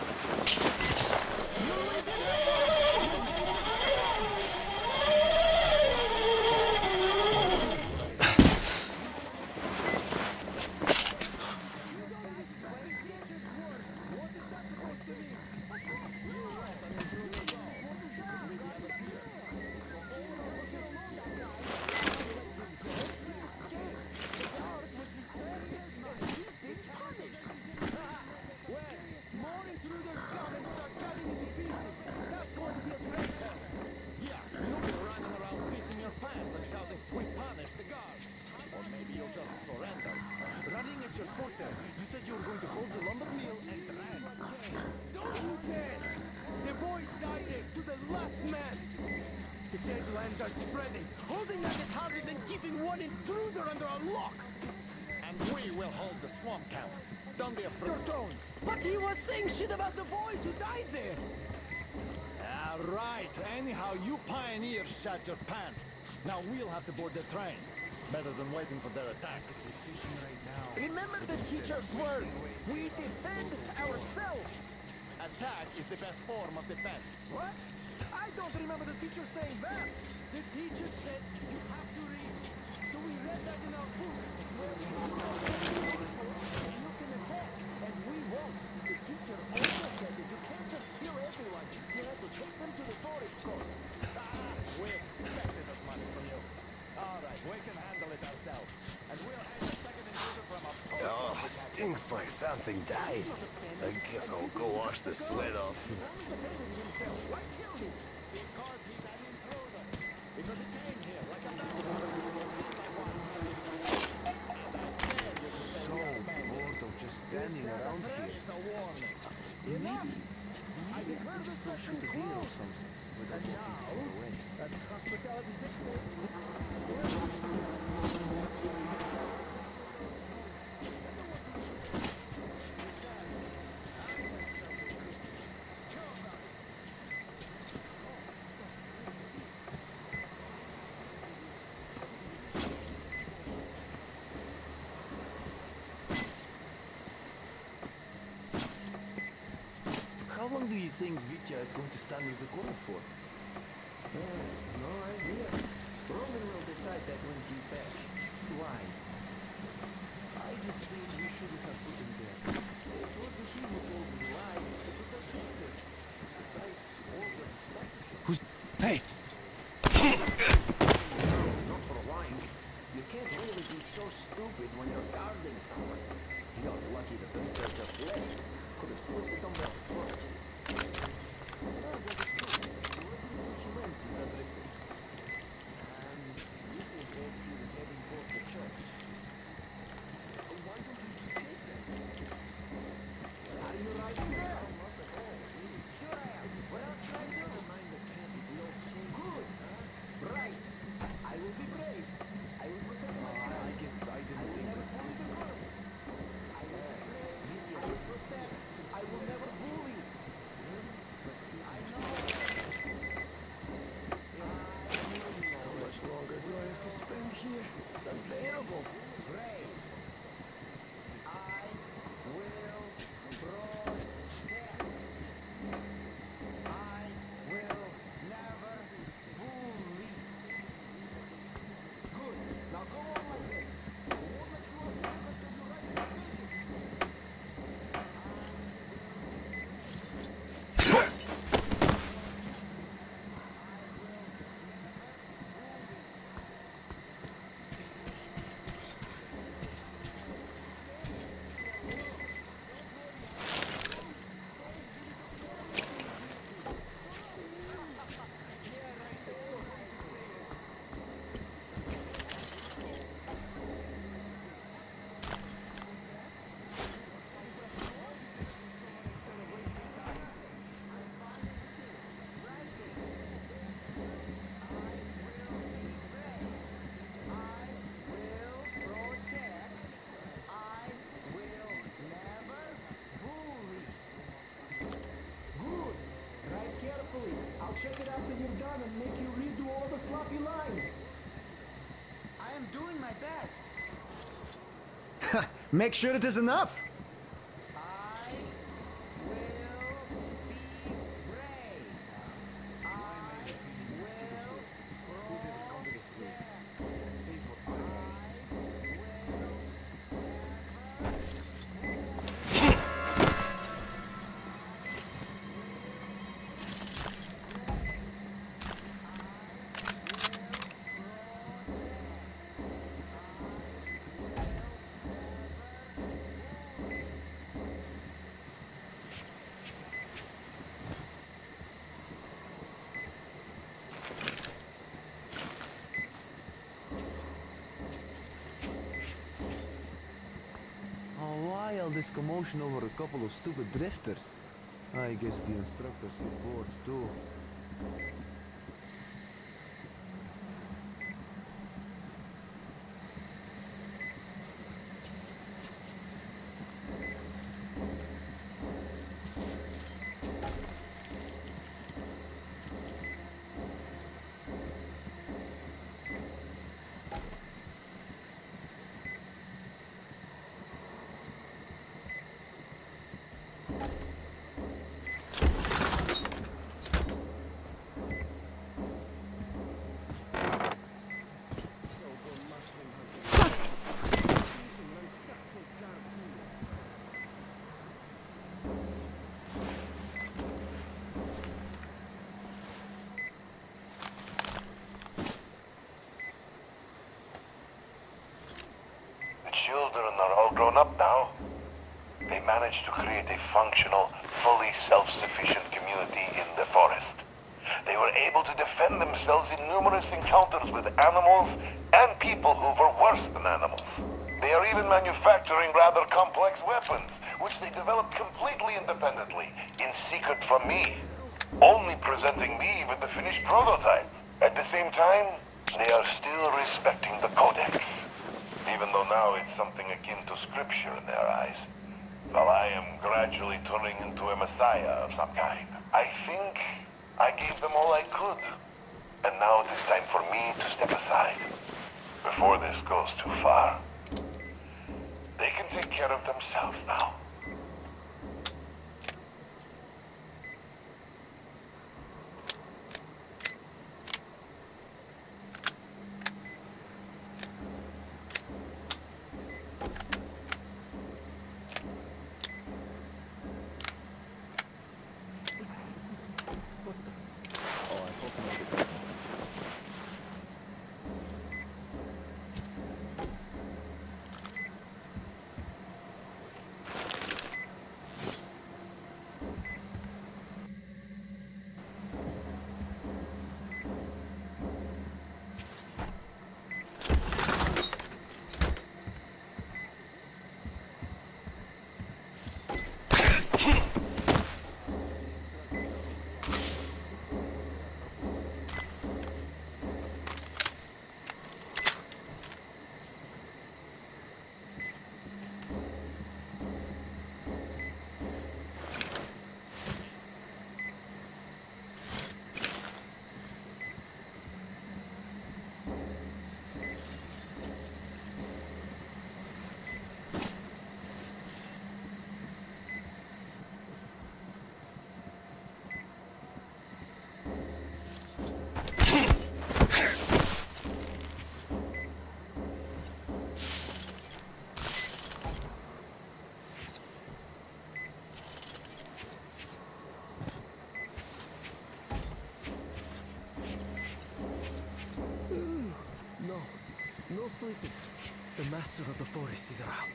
F: Are spreading. Holding that is harder than keeping one intruder under a lock. And we will hold the swamp camp. Don't be afraid.
I: Your tone. But he was saying shit about the boys who died there.
F: Ah, right. Anyhow, you pioneers shut your pants. Now we'll have to board the train. Better than waiting for their attack.
I: Right now. Remember the teacher's word. We defend ourselves.
F: Attack is the best form of defense.
I: What? I don't remember the teacher saying that. The teacher said you have to read. So we read that in our book. You can attack, and we won't. The teacher also said that you can't just kill everyone. You have to take them to the forest court.
F: Ah, we expected as much from you. All right, we can handle it ourselves. And we'll hang the second intruder from a post.
J: Oh, Stinks like something died. I guess I'll go wash the sweat off.
I: So bored of just standing around here. Maybe I still shoot a deer or something without walking too far away. That's hospitality. How long do you think Vitya is going to stand with the corner for?
O: Uh, no idea. Roman will decide that when he's back. Why?
I: I just think we shouldn't have put him there. It wasn't him who told me why. It was a Victor. Besides, all the
B: Who's... Hey!
O: Not for lying. You can't really be so stupid when you're guarding someone. You're lucky the Victor just left. Could have slipped it on their throat. Check it after you're done and make you redo all the sloppy lines.
N: I am doing my best.
I: Make sure it is enough. Why all this commotion over a couple of stupid drifters? I guess the instructors were bored too.
C: Children are all grown up now. managed to create a functional, fully self-sufficient community in the forest. They were able to defend themselves in numerous encounters with animals and people who were worse than animals. They are even manufacturing rather complex weapons, which they developed completely independently, in secret from me, only presenting me with the finished prototype. At the same time, they are still respecting the Codex, even though now it's something akin to scripture in their eyes. While I am gradually turning into a messiah of some kind. I think I gave them all I could, and now it is time for me to step aside, before this goes too far. They can take care of themselves now.
I: No sleeping. The master of the forest is around.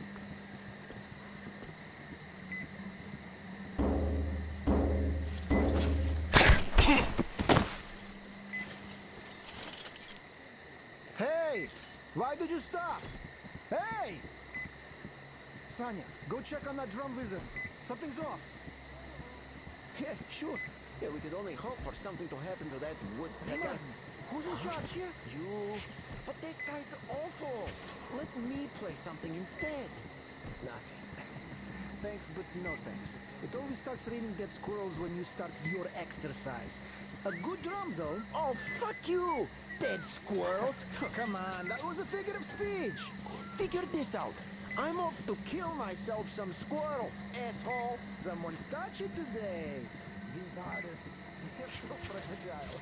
I: Hey! Why did you stop? Hey! Sanya, go check on that drum wizard. Something's off.
M: Yeah, sure. Yeah, we could only hope for something to happen to that woodpecker.
I: Who's in charge here?
M: You. But that guy's awful. Let me play something instead.
I: Nothing. Thanks, but no thanks. It always starts raining dead squirrels when you start your exercise. A good drum, though.
M: Oh, fuck you! Dead squirrels!
I: Come on, that was a figure of speech.
M: Figure this out. I'm off to kill myself some squirrels, asshole!
I: Someone's touchy today. These artists, they're so fragile.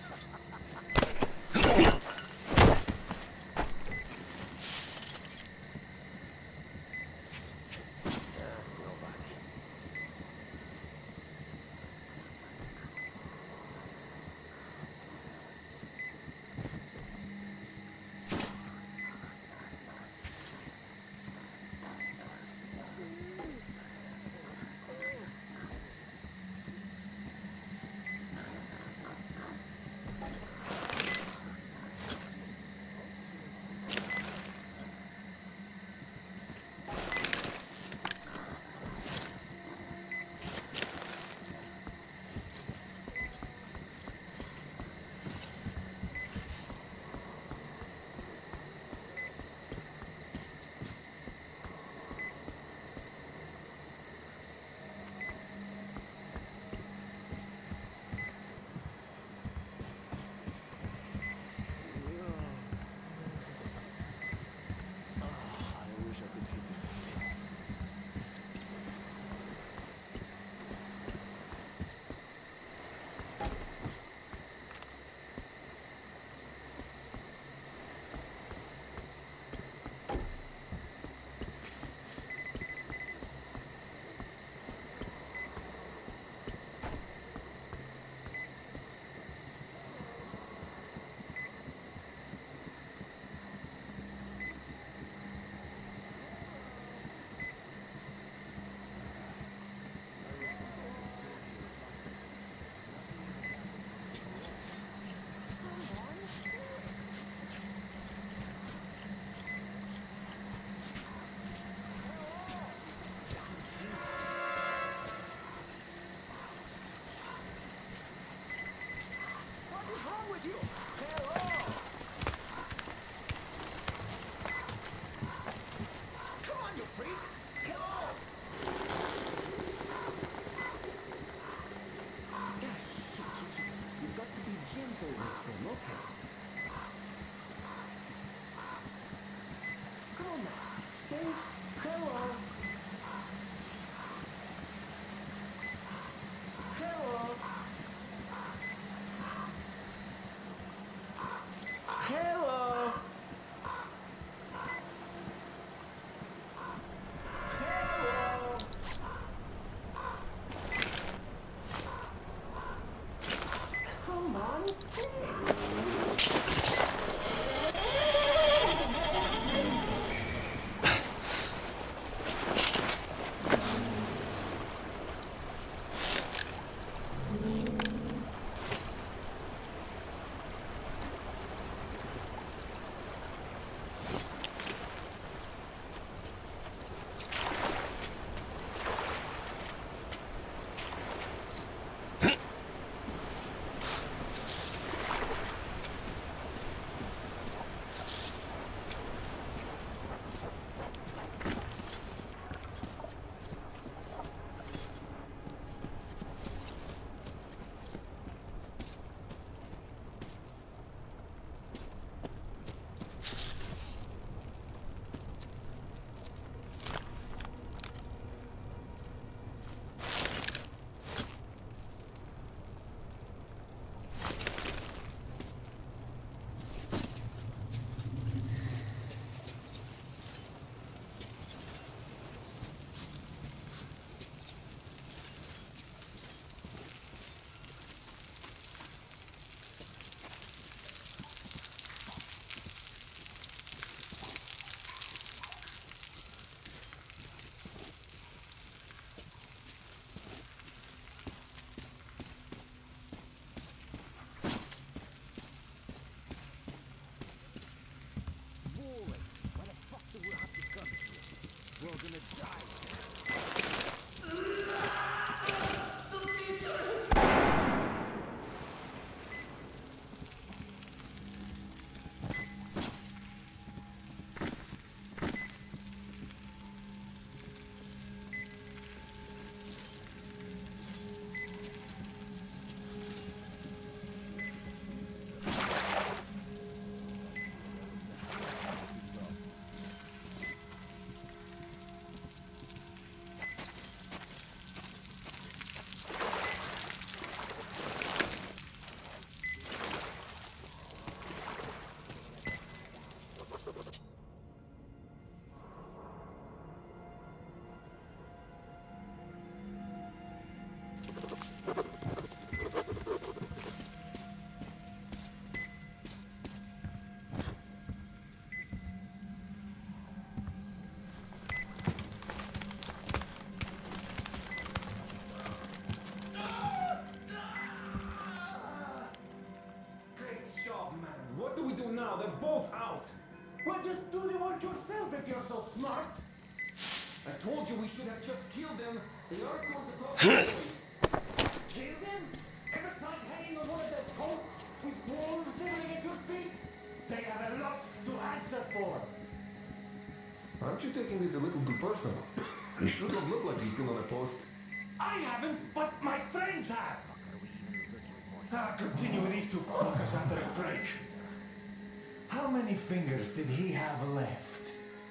D: What do we do now? They're both out.
M: Well, just do the work yourself if you're so smart.
D: I told you we should have just killed them. They aren't going to talk anyway.
M: Kill them? Ever tried hanging on one of their posts with wolves nibbling at your feet? They have a lot to answer for.
D: Aren't you taking this a little too personal? You should not look like you've been on a post.
M: I haven't, but my friends have. I'll continue with these two fuckers after a break. How many fingers did he have left?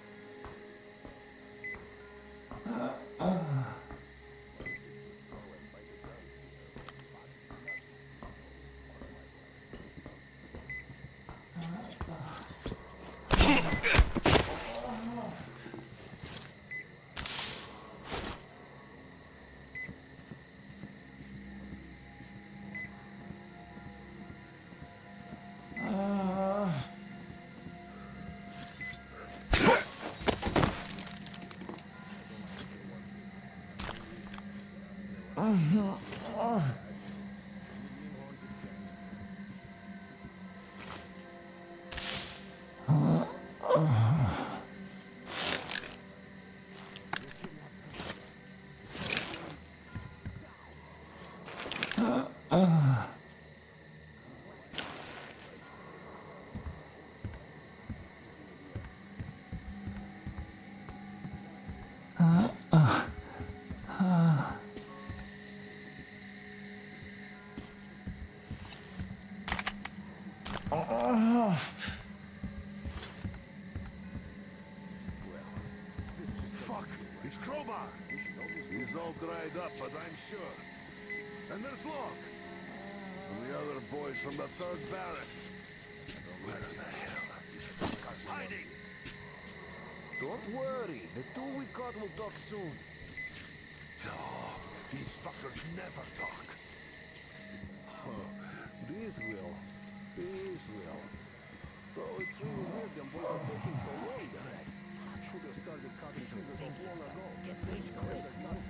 M: Uh, uh.
C: Fuck! It's Crowbar! He's all dried up, but I'm sure. And there's Locke. And the other boys from the third barrack. Where in the hell are these fuckers hiding?
O: Don't worry. The two we caught will talk soon.
C: Oh, these fuckers never talk.
O: Oh, these will. These will. Though it's really weird them boys are taking so long. Should have started cutting triggers off long ago. Get rich quick.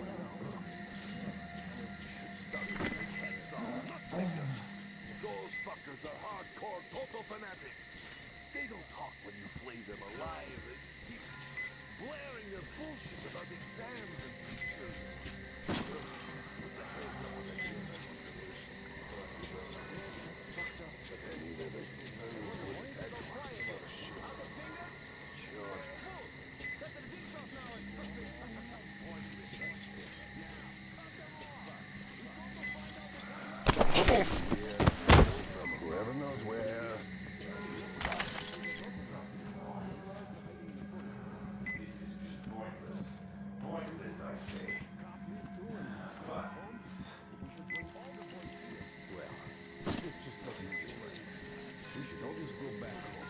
C: Those fuckers are hardcore total fanatics. They don't talk when you flay them alive and keep blaring their bullshit about exams and teachers. What the hell's up with that shit? From whoever knows where.
D: This is just pointless. Pointless, I say. Fuck this.
O: Well, this just doesn't feel right. We should all just go back home.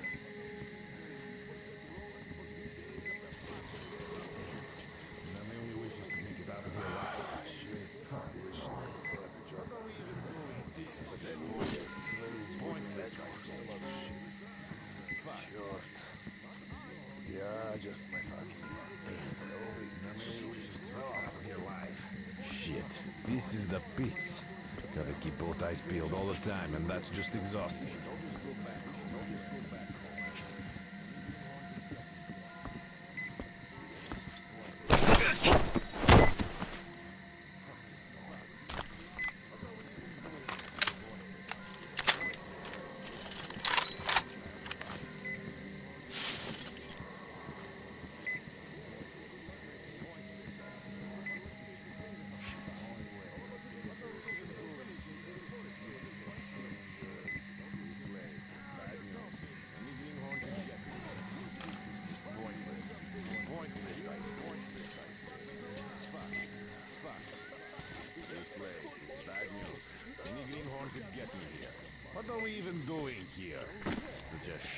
O: Now, my only wish is to make it out of here alive. Shit. Fuck this.
C: Yeah, just my fucking
O: Shit, this is the pits. Gotta keep both eyes peeled all the time, and that's just exhausting.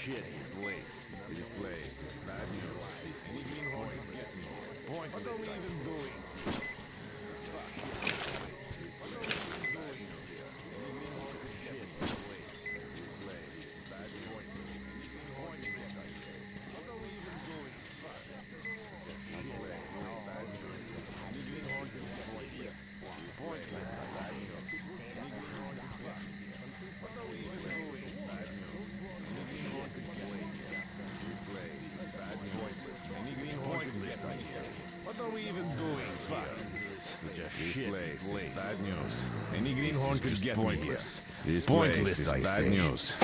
P: shit place. This place is bad news. Any greenhorn can get me here. Point what are we even doing? What are we even doing? Fuck this. Just shit place is bad news. Any greenhorn could get me here. This place is bad news.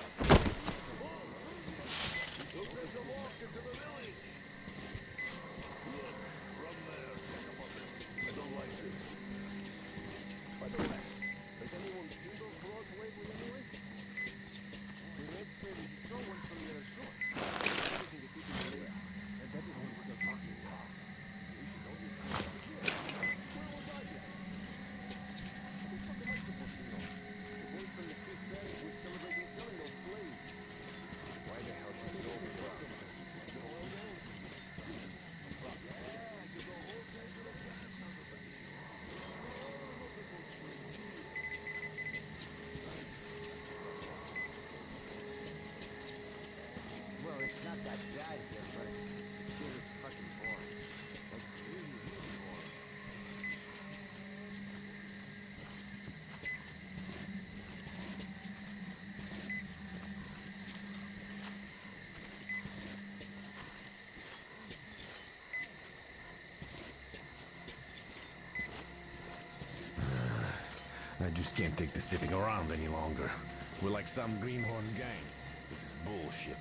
P: I just can't take the sitting around any longer. We're like some greenhorn gang. This is bullshit.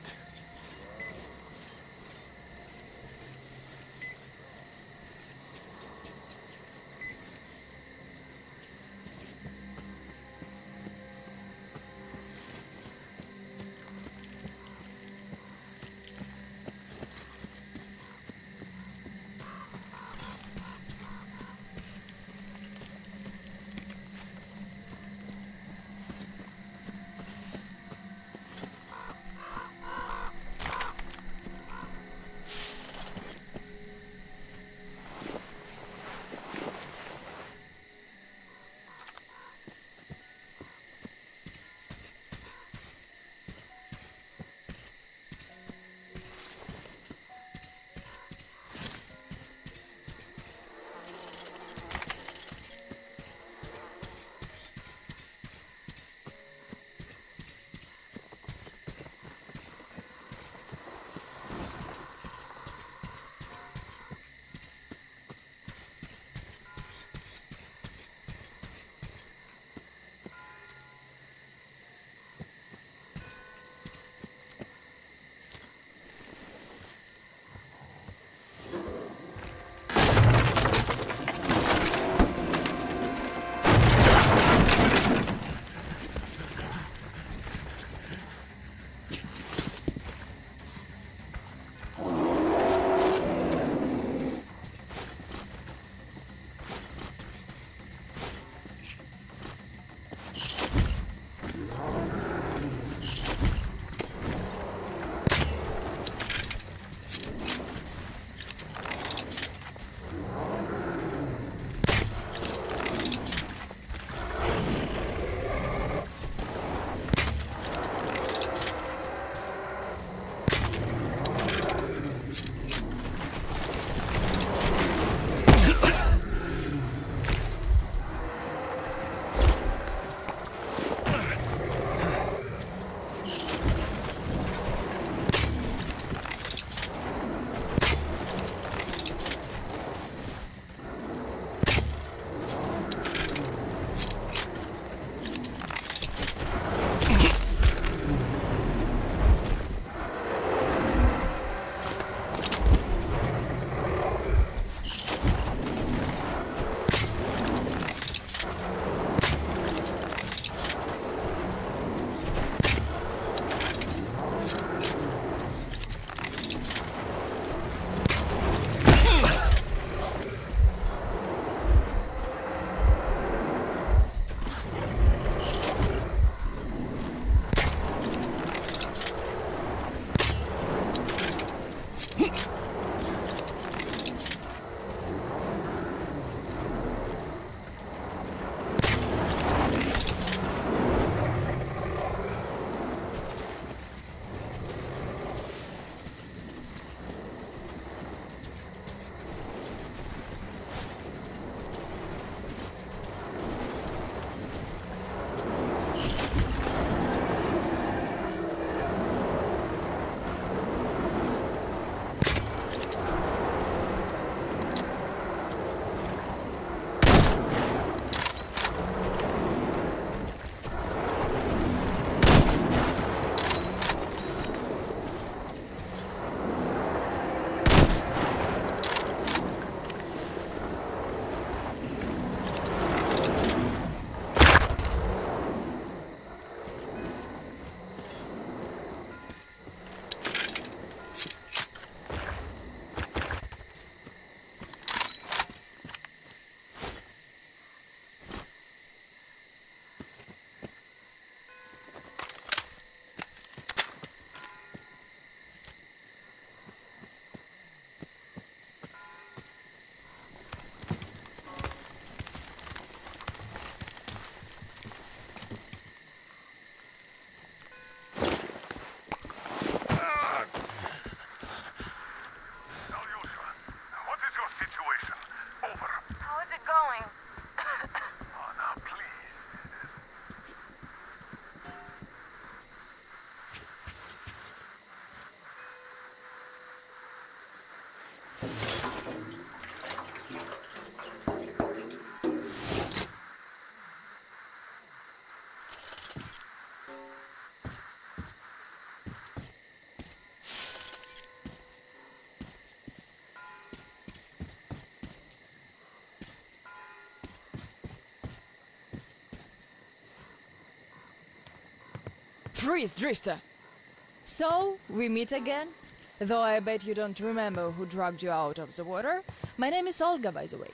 E: freeze, Drifter! So, we meet again? Though I bet you don't remember who dragged you out of the water. My name is Olga, by the way.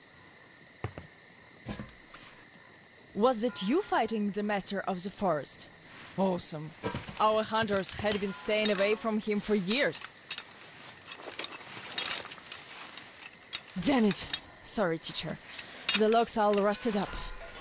E: Was it you fighting the Master of the Forest? Awesome. Our hunters had been staying away from him for years. Damn it. Sorry, teacher. The logs all rusted up.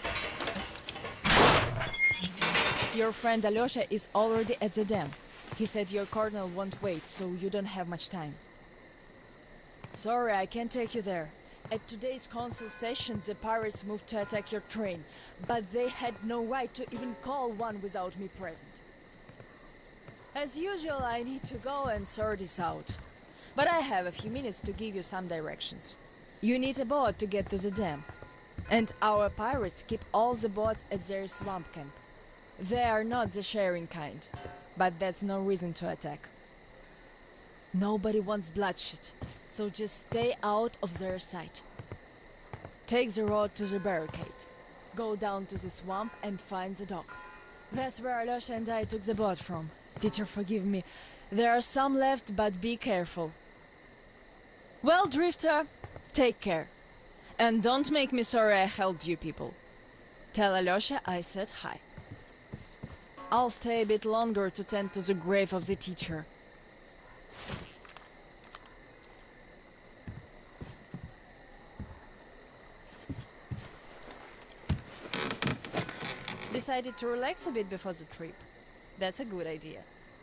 E: Your friend Alyosha is already at the dam. He said your colonel won't wait, so you don't have much time. Sorry, I can't take you there. At today's council session, the pirates moved to attack your train, but they had no right to even call one without me present. As usual, I need to go and sort this out. But I have a few minutes to give you some directions. You need a boat to get to the dam. And our pirates keep all the boats at their swamp camp. They are not the sharing kind, but that's no reason to attack. Nobody wants bloodshed, so just stay out of their sight. Take the road to the barricade. Go down to the swamp and find the dock. That's where Alyosha and I took the boat from. Teacher, forgive me. There are some left, but be careful. Well, Drifter, take care. And don't make me sorry I helped you people. Tell Alyosha I said hi. I'll stay a bit longer to tend to the grave of the teacher. Decided to relax a bit before the trip. That's a good idea.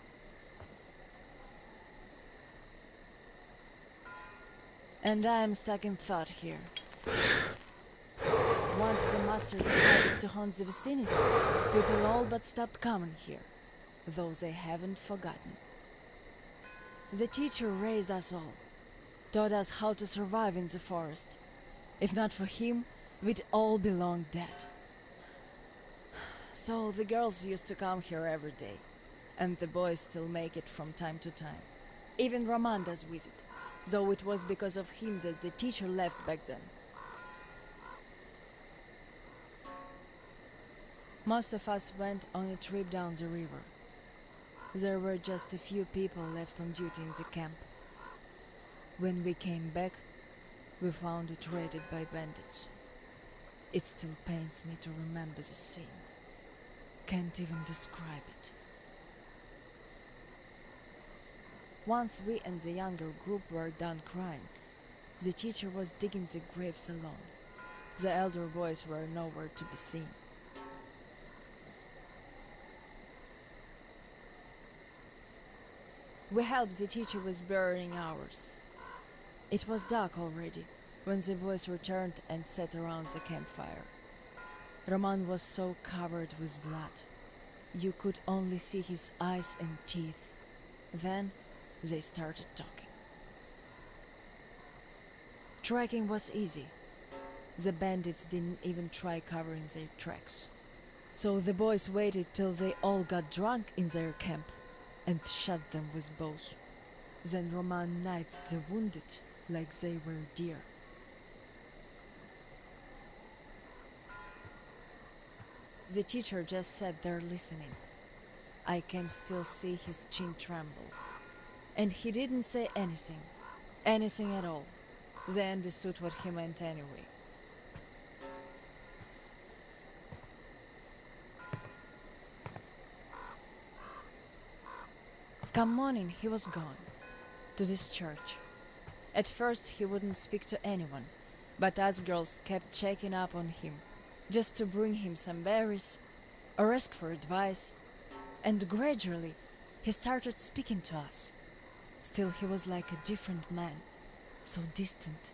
E: And I'm stuck in thought here. Once the master decided to haunt the vicinity, people all but stopped coming here, though they haven't forgotten. The teacher raised us all, taught us how to survive in the forest. If not for him, we'd all be long dead. So the girls used to come here every day, and the boys still make it from time to time. Even Roman does visit, though it was because of him that the teacher left back then. Most of us went on a trip down the river. There were just a few people left on duty in the camp. When we came back, we found it raided by bandits. It still pains me to remember the scene. Can't even describe it. Once we and the younger group were done crying, the teacher was digging the graves alone. The elder boys were nowhere to be seen. We helped the teacher with burying ours. It was dark already when the boys returned and sat around the campfire. Roman was so covered with blood. You could only see his eyes and teeth. Then they started talking. Tracking was easy. The bandits didn't even try covering their tracks. So the boys waited till they all got drunk in their camp and shot them with bows. Then Roman knifed the wounded like they were deer. The teacher just sat there listening. I can still see his chin tremble. And he didn't say anything. Anything at all. They understood what he meant anyway. Come morning, he was gone. To this church. At first he wouldn't speak to anyone, but us girls kept checking up on him, just to bring him some berries, or ask for advice, and gradually he started speaking to us. Still he was like a different man, so distant.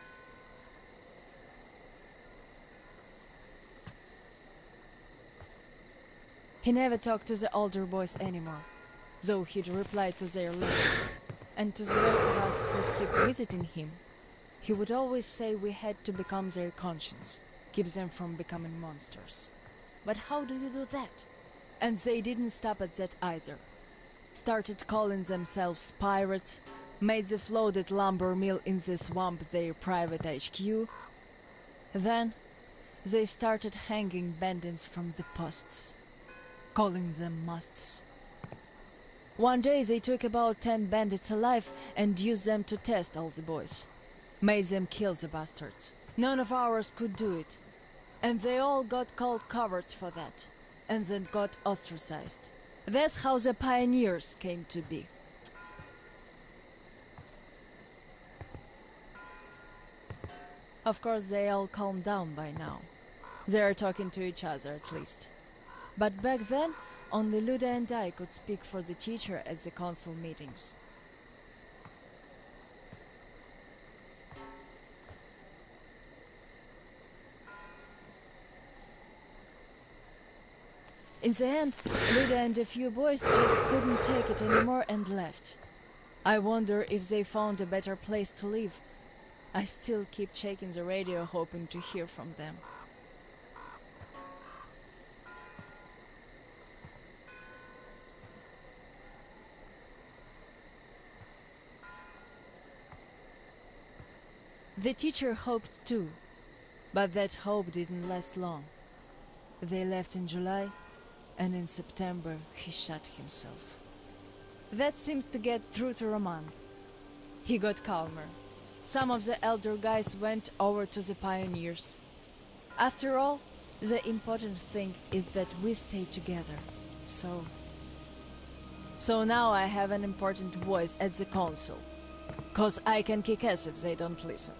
E: He never talked to the older boys anymore, though he'd reply to their letters, and to the rest of us who'd keep visiting him, he would always say we had to become their conscience, keep them from becoming monsters. But how do you do that? And they didn't stop at that either. Started calling themselves pirates, made the floated lumber mill in the swamp their private H Q. Then they started hanging bandits from the posts. calling them musts. One day they took about ten bandits alive and used them to test all the boys. Made them kill the bastards. None of ours could do it. And they all got called cowards for that. And then got ostracized. That's how the pioneers came to be. Of course, they all calmed down by now. They are talking to each other, at least. But back then, only Luda and I could speak for the teacher at the council meetings. In the end, Luda and a few boys just couldn't take it anymore and left. I wonder if they found a better place to live. I still keep checking the radio, hoping to hear from them. The teacher hoped too, but that hope didn't last long. They left in July, and in September he shot himself. That seemed to get through to Roman. He got calmer. Some of the elder guys went over to the pioneers. After all, the important thing is that we stay together. So... So now I have an important voice at the council. 'Cause I can kick ass if they don't listen.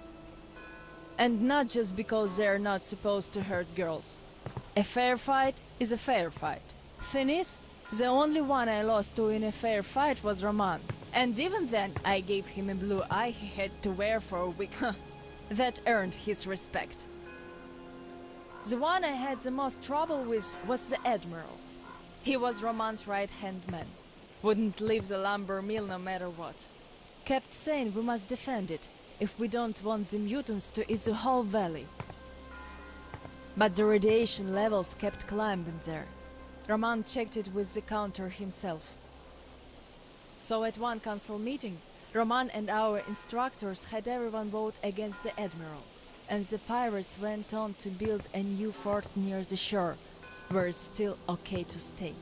E: And not just because they're not supposed to hurt girls. A fair fight is a fair fight. Thing is, the only one I lost to in a fair fight was Roman. And even then, I gave him a blue eye he had to wear for a week. That earned his respect. The one I had the most trouble with was the Admiral. He was Roman's right-hand man. Wouldn't leave the lumber mill no matter what. Kept saying we must defend it, if we don't want the mutants to eat the whole valley. But the radiation levels kept climbing there. Roman checked it with the counter himself. So at one council meeting, Roman and our instructors had everyone vote against the Admiral, and the pirates went on to build a new fort near the shore, where it's still okay to stay.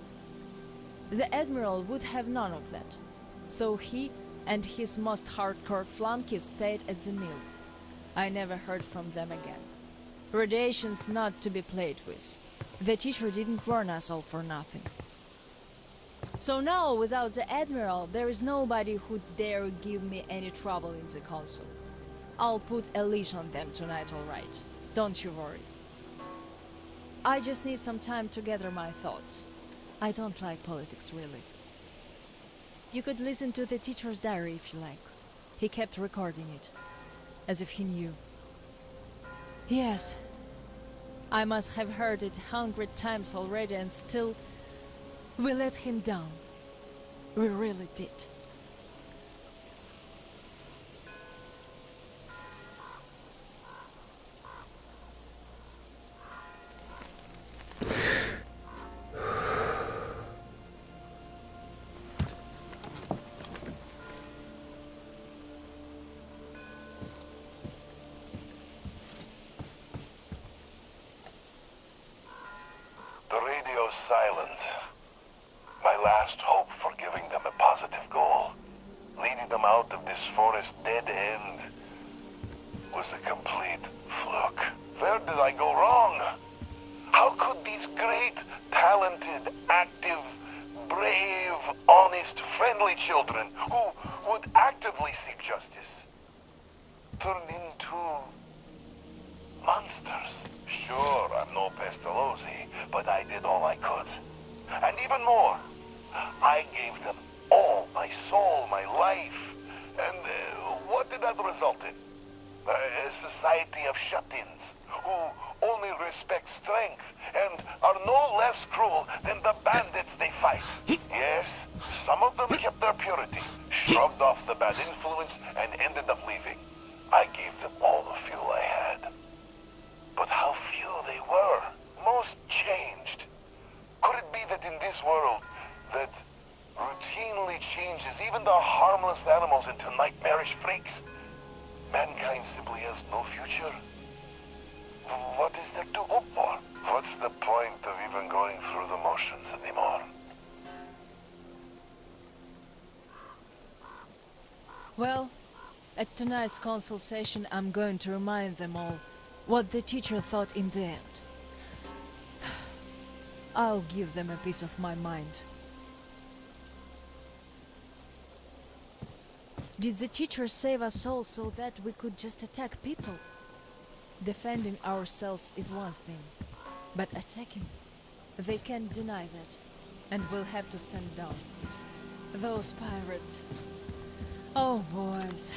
E: The Admiral would have none of that, so he and his most hardcore flunkies stayed at the mill. I never heard from them again. Radiation's not to be played with. The teacher didn't warn us all for nothing. So now, without the Admiral, there is nobody who'd dare give me any trouble in the council. I'll put a leash on them tonight, all right. Don't you worry. I just need some time to gather my thoughts. I don't like politics, really. You could listen to the teacher's diary if you like. He kept recording it, as if he knew. Yes, I must have heard it a hundred times already, and still, we let him down. We really did.
C: Silent. My last hope for giving them a positive goal, leading them out of this forest dead end, was a complete fluke. Where did I go wrong? How could these great, talented, active, brave, honest, friendly children who would actively seek justice turn into monsters? Sure, I'm no Pestalozzi, but I did all I could. And even more, I gave them all my soul, my life. And uh, what did that result in? Uh, a society of shut-ins, who only respect strength and are no less cruel than the bandits they fight. Yes, some of them kept their purity, shrugged off the bad influence, and ended up leaving. I gave them all the fuel I had. But how few they were. Most changed. Could it be that in this world that routinely changes even the harmless animals into nightmarish freaks, mankind simply has no future? What is there to hope for? What's the point of even going through the motions anymore?
E: Well, at tonight's council session, I'm going to remind them all what the teacher thought in the end. I'll give them a piece of my mind. Did the teacher save us all so that we could just attack people? Defending ourselves is one thing, but attacking, they can't deny that, and we'll have to stand down. Those pirates. Oh, boys.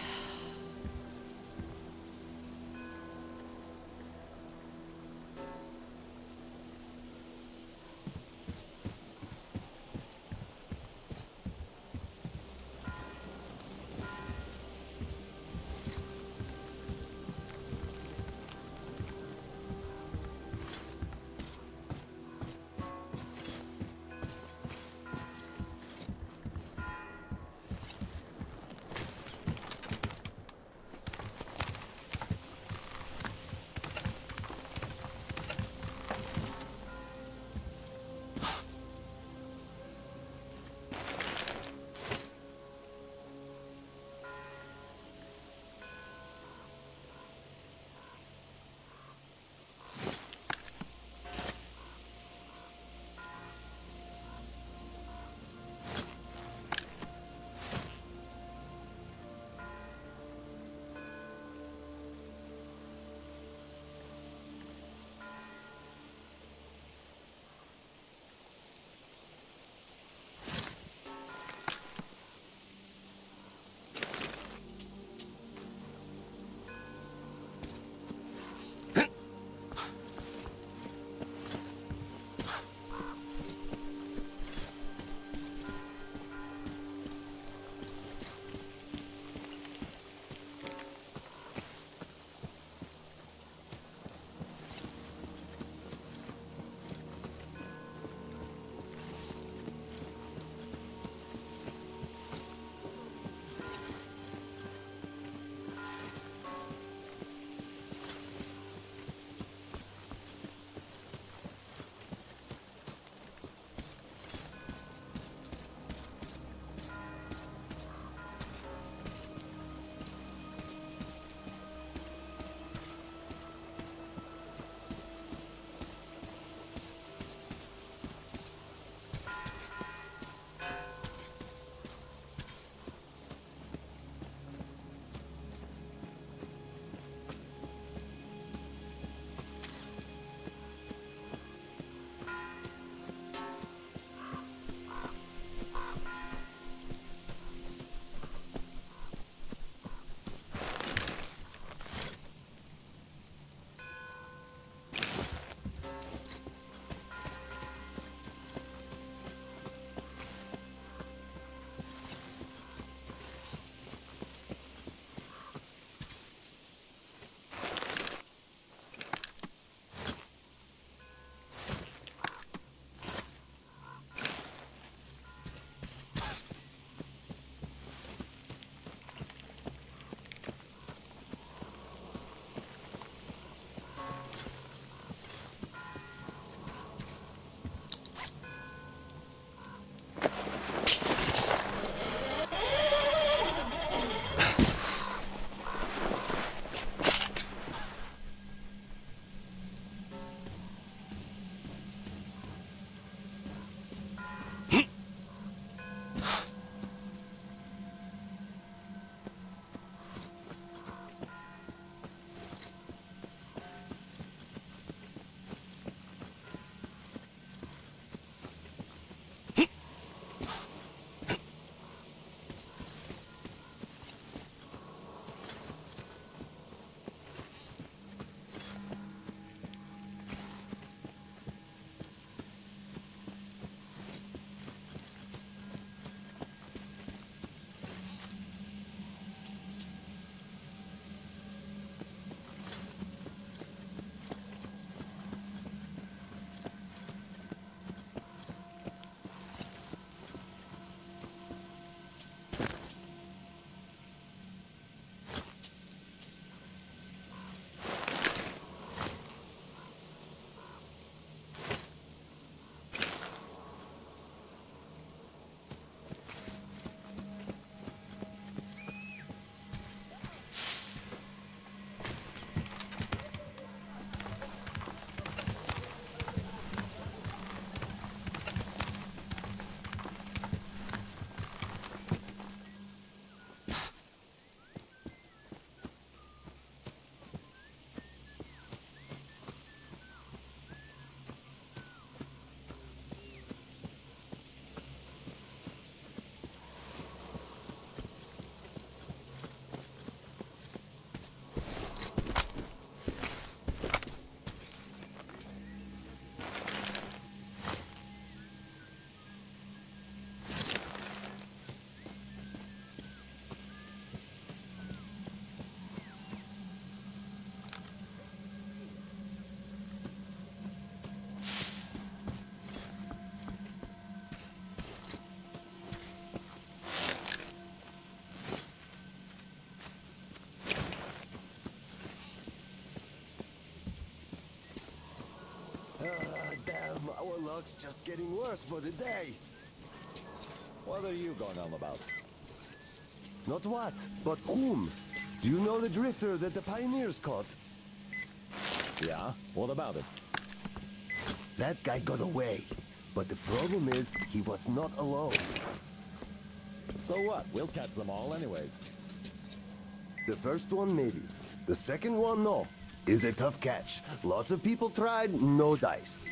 J: luck's just getting worse for the day.
F: What are you going on about?
J: Not what, but whom? Do you know the drifter that the pioneers caught?
F: Yeah? What about it?
J: That guy got away. But the problem is, he was not alone.
F: So what? We'll catch them all anyways.
J: The first one, maybe. The second one, no. Is a tough catch. Lots of people tried, no dice.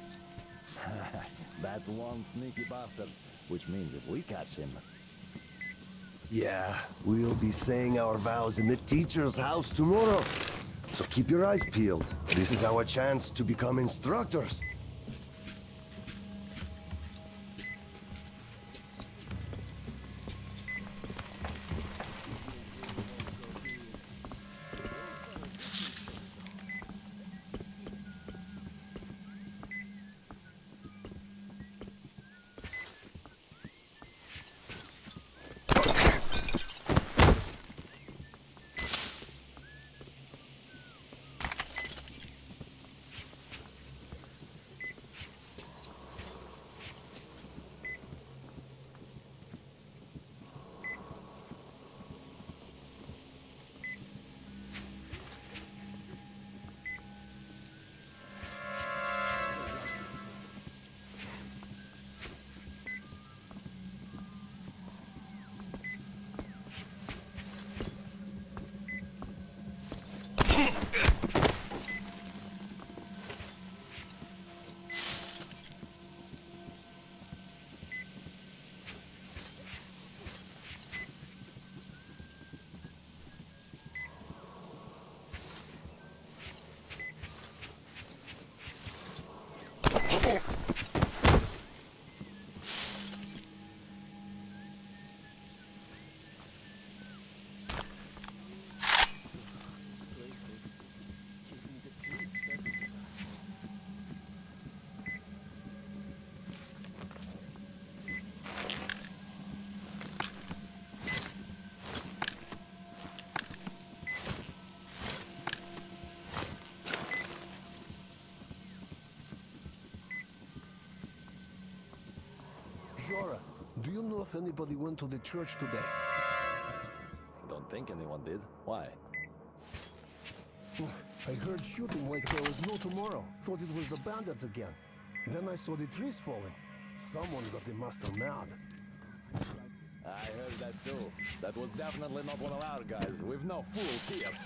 F: That's one sneaky bastard. Which means if we catch him...
J: Yeah, we'll be saying our vows in the teacher's house tomorrow. So keep your eyes peeled. This is our chance to become instructors.
O: Jora, do you know if anybody went to the church today?
F: I don't think anyone did. Why?
O: I heard shooting like there was no tomorrow. Thought it was the bandits again. Then I saw the trees falling. Someone got the master mad.
F: I heard that too. That was definitely not one of our guys. We've no fools here.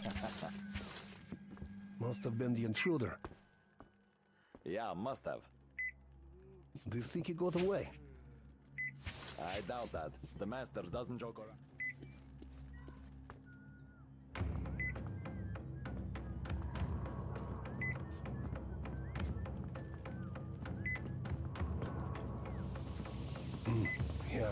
O: Must have been the intruder.
F: Yeah, must have.
O: Do you think he got away?
F: I doubt that. The master doesn't joke around.
O: Mm, yeah.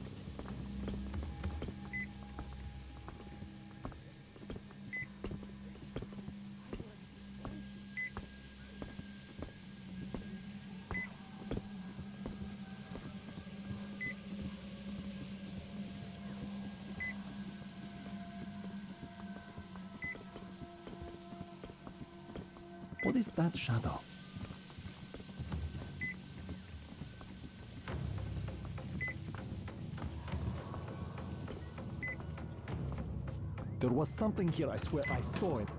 F: What is that shadow? There was something here, I swear I saw it.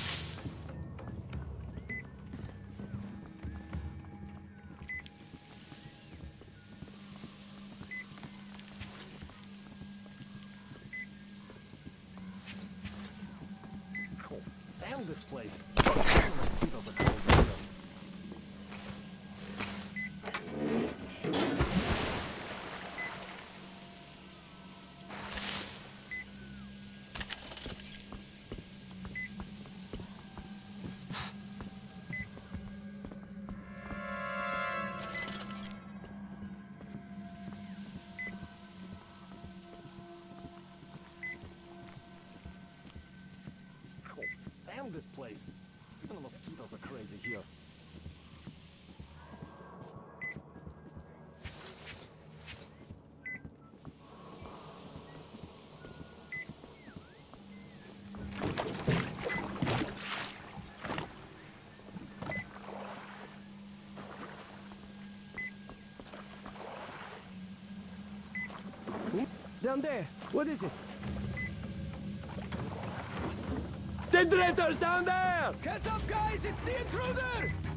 F: Oh, damn this place. Mosquitoes are crazy. Damn this place. Even the mosquitoes are crazy here.
D: Down there. What is it? The traitors down there!
F: Heads up, guys! It's the intruder!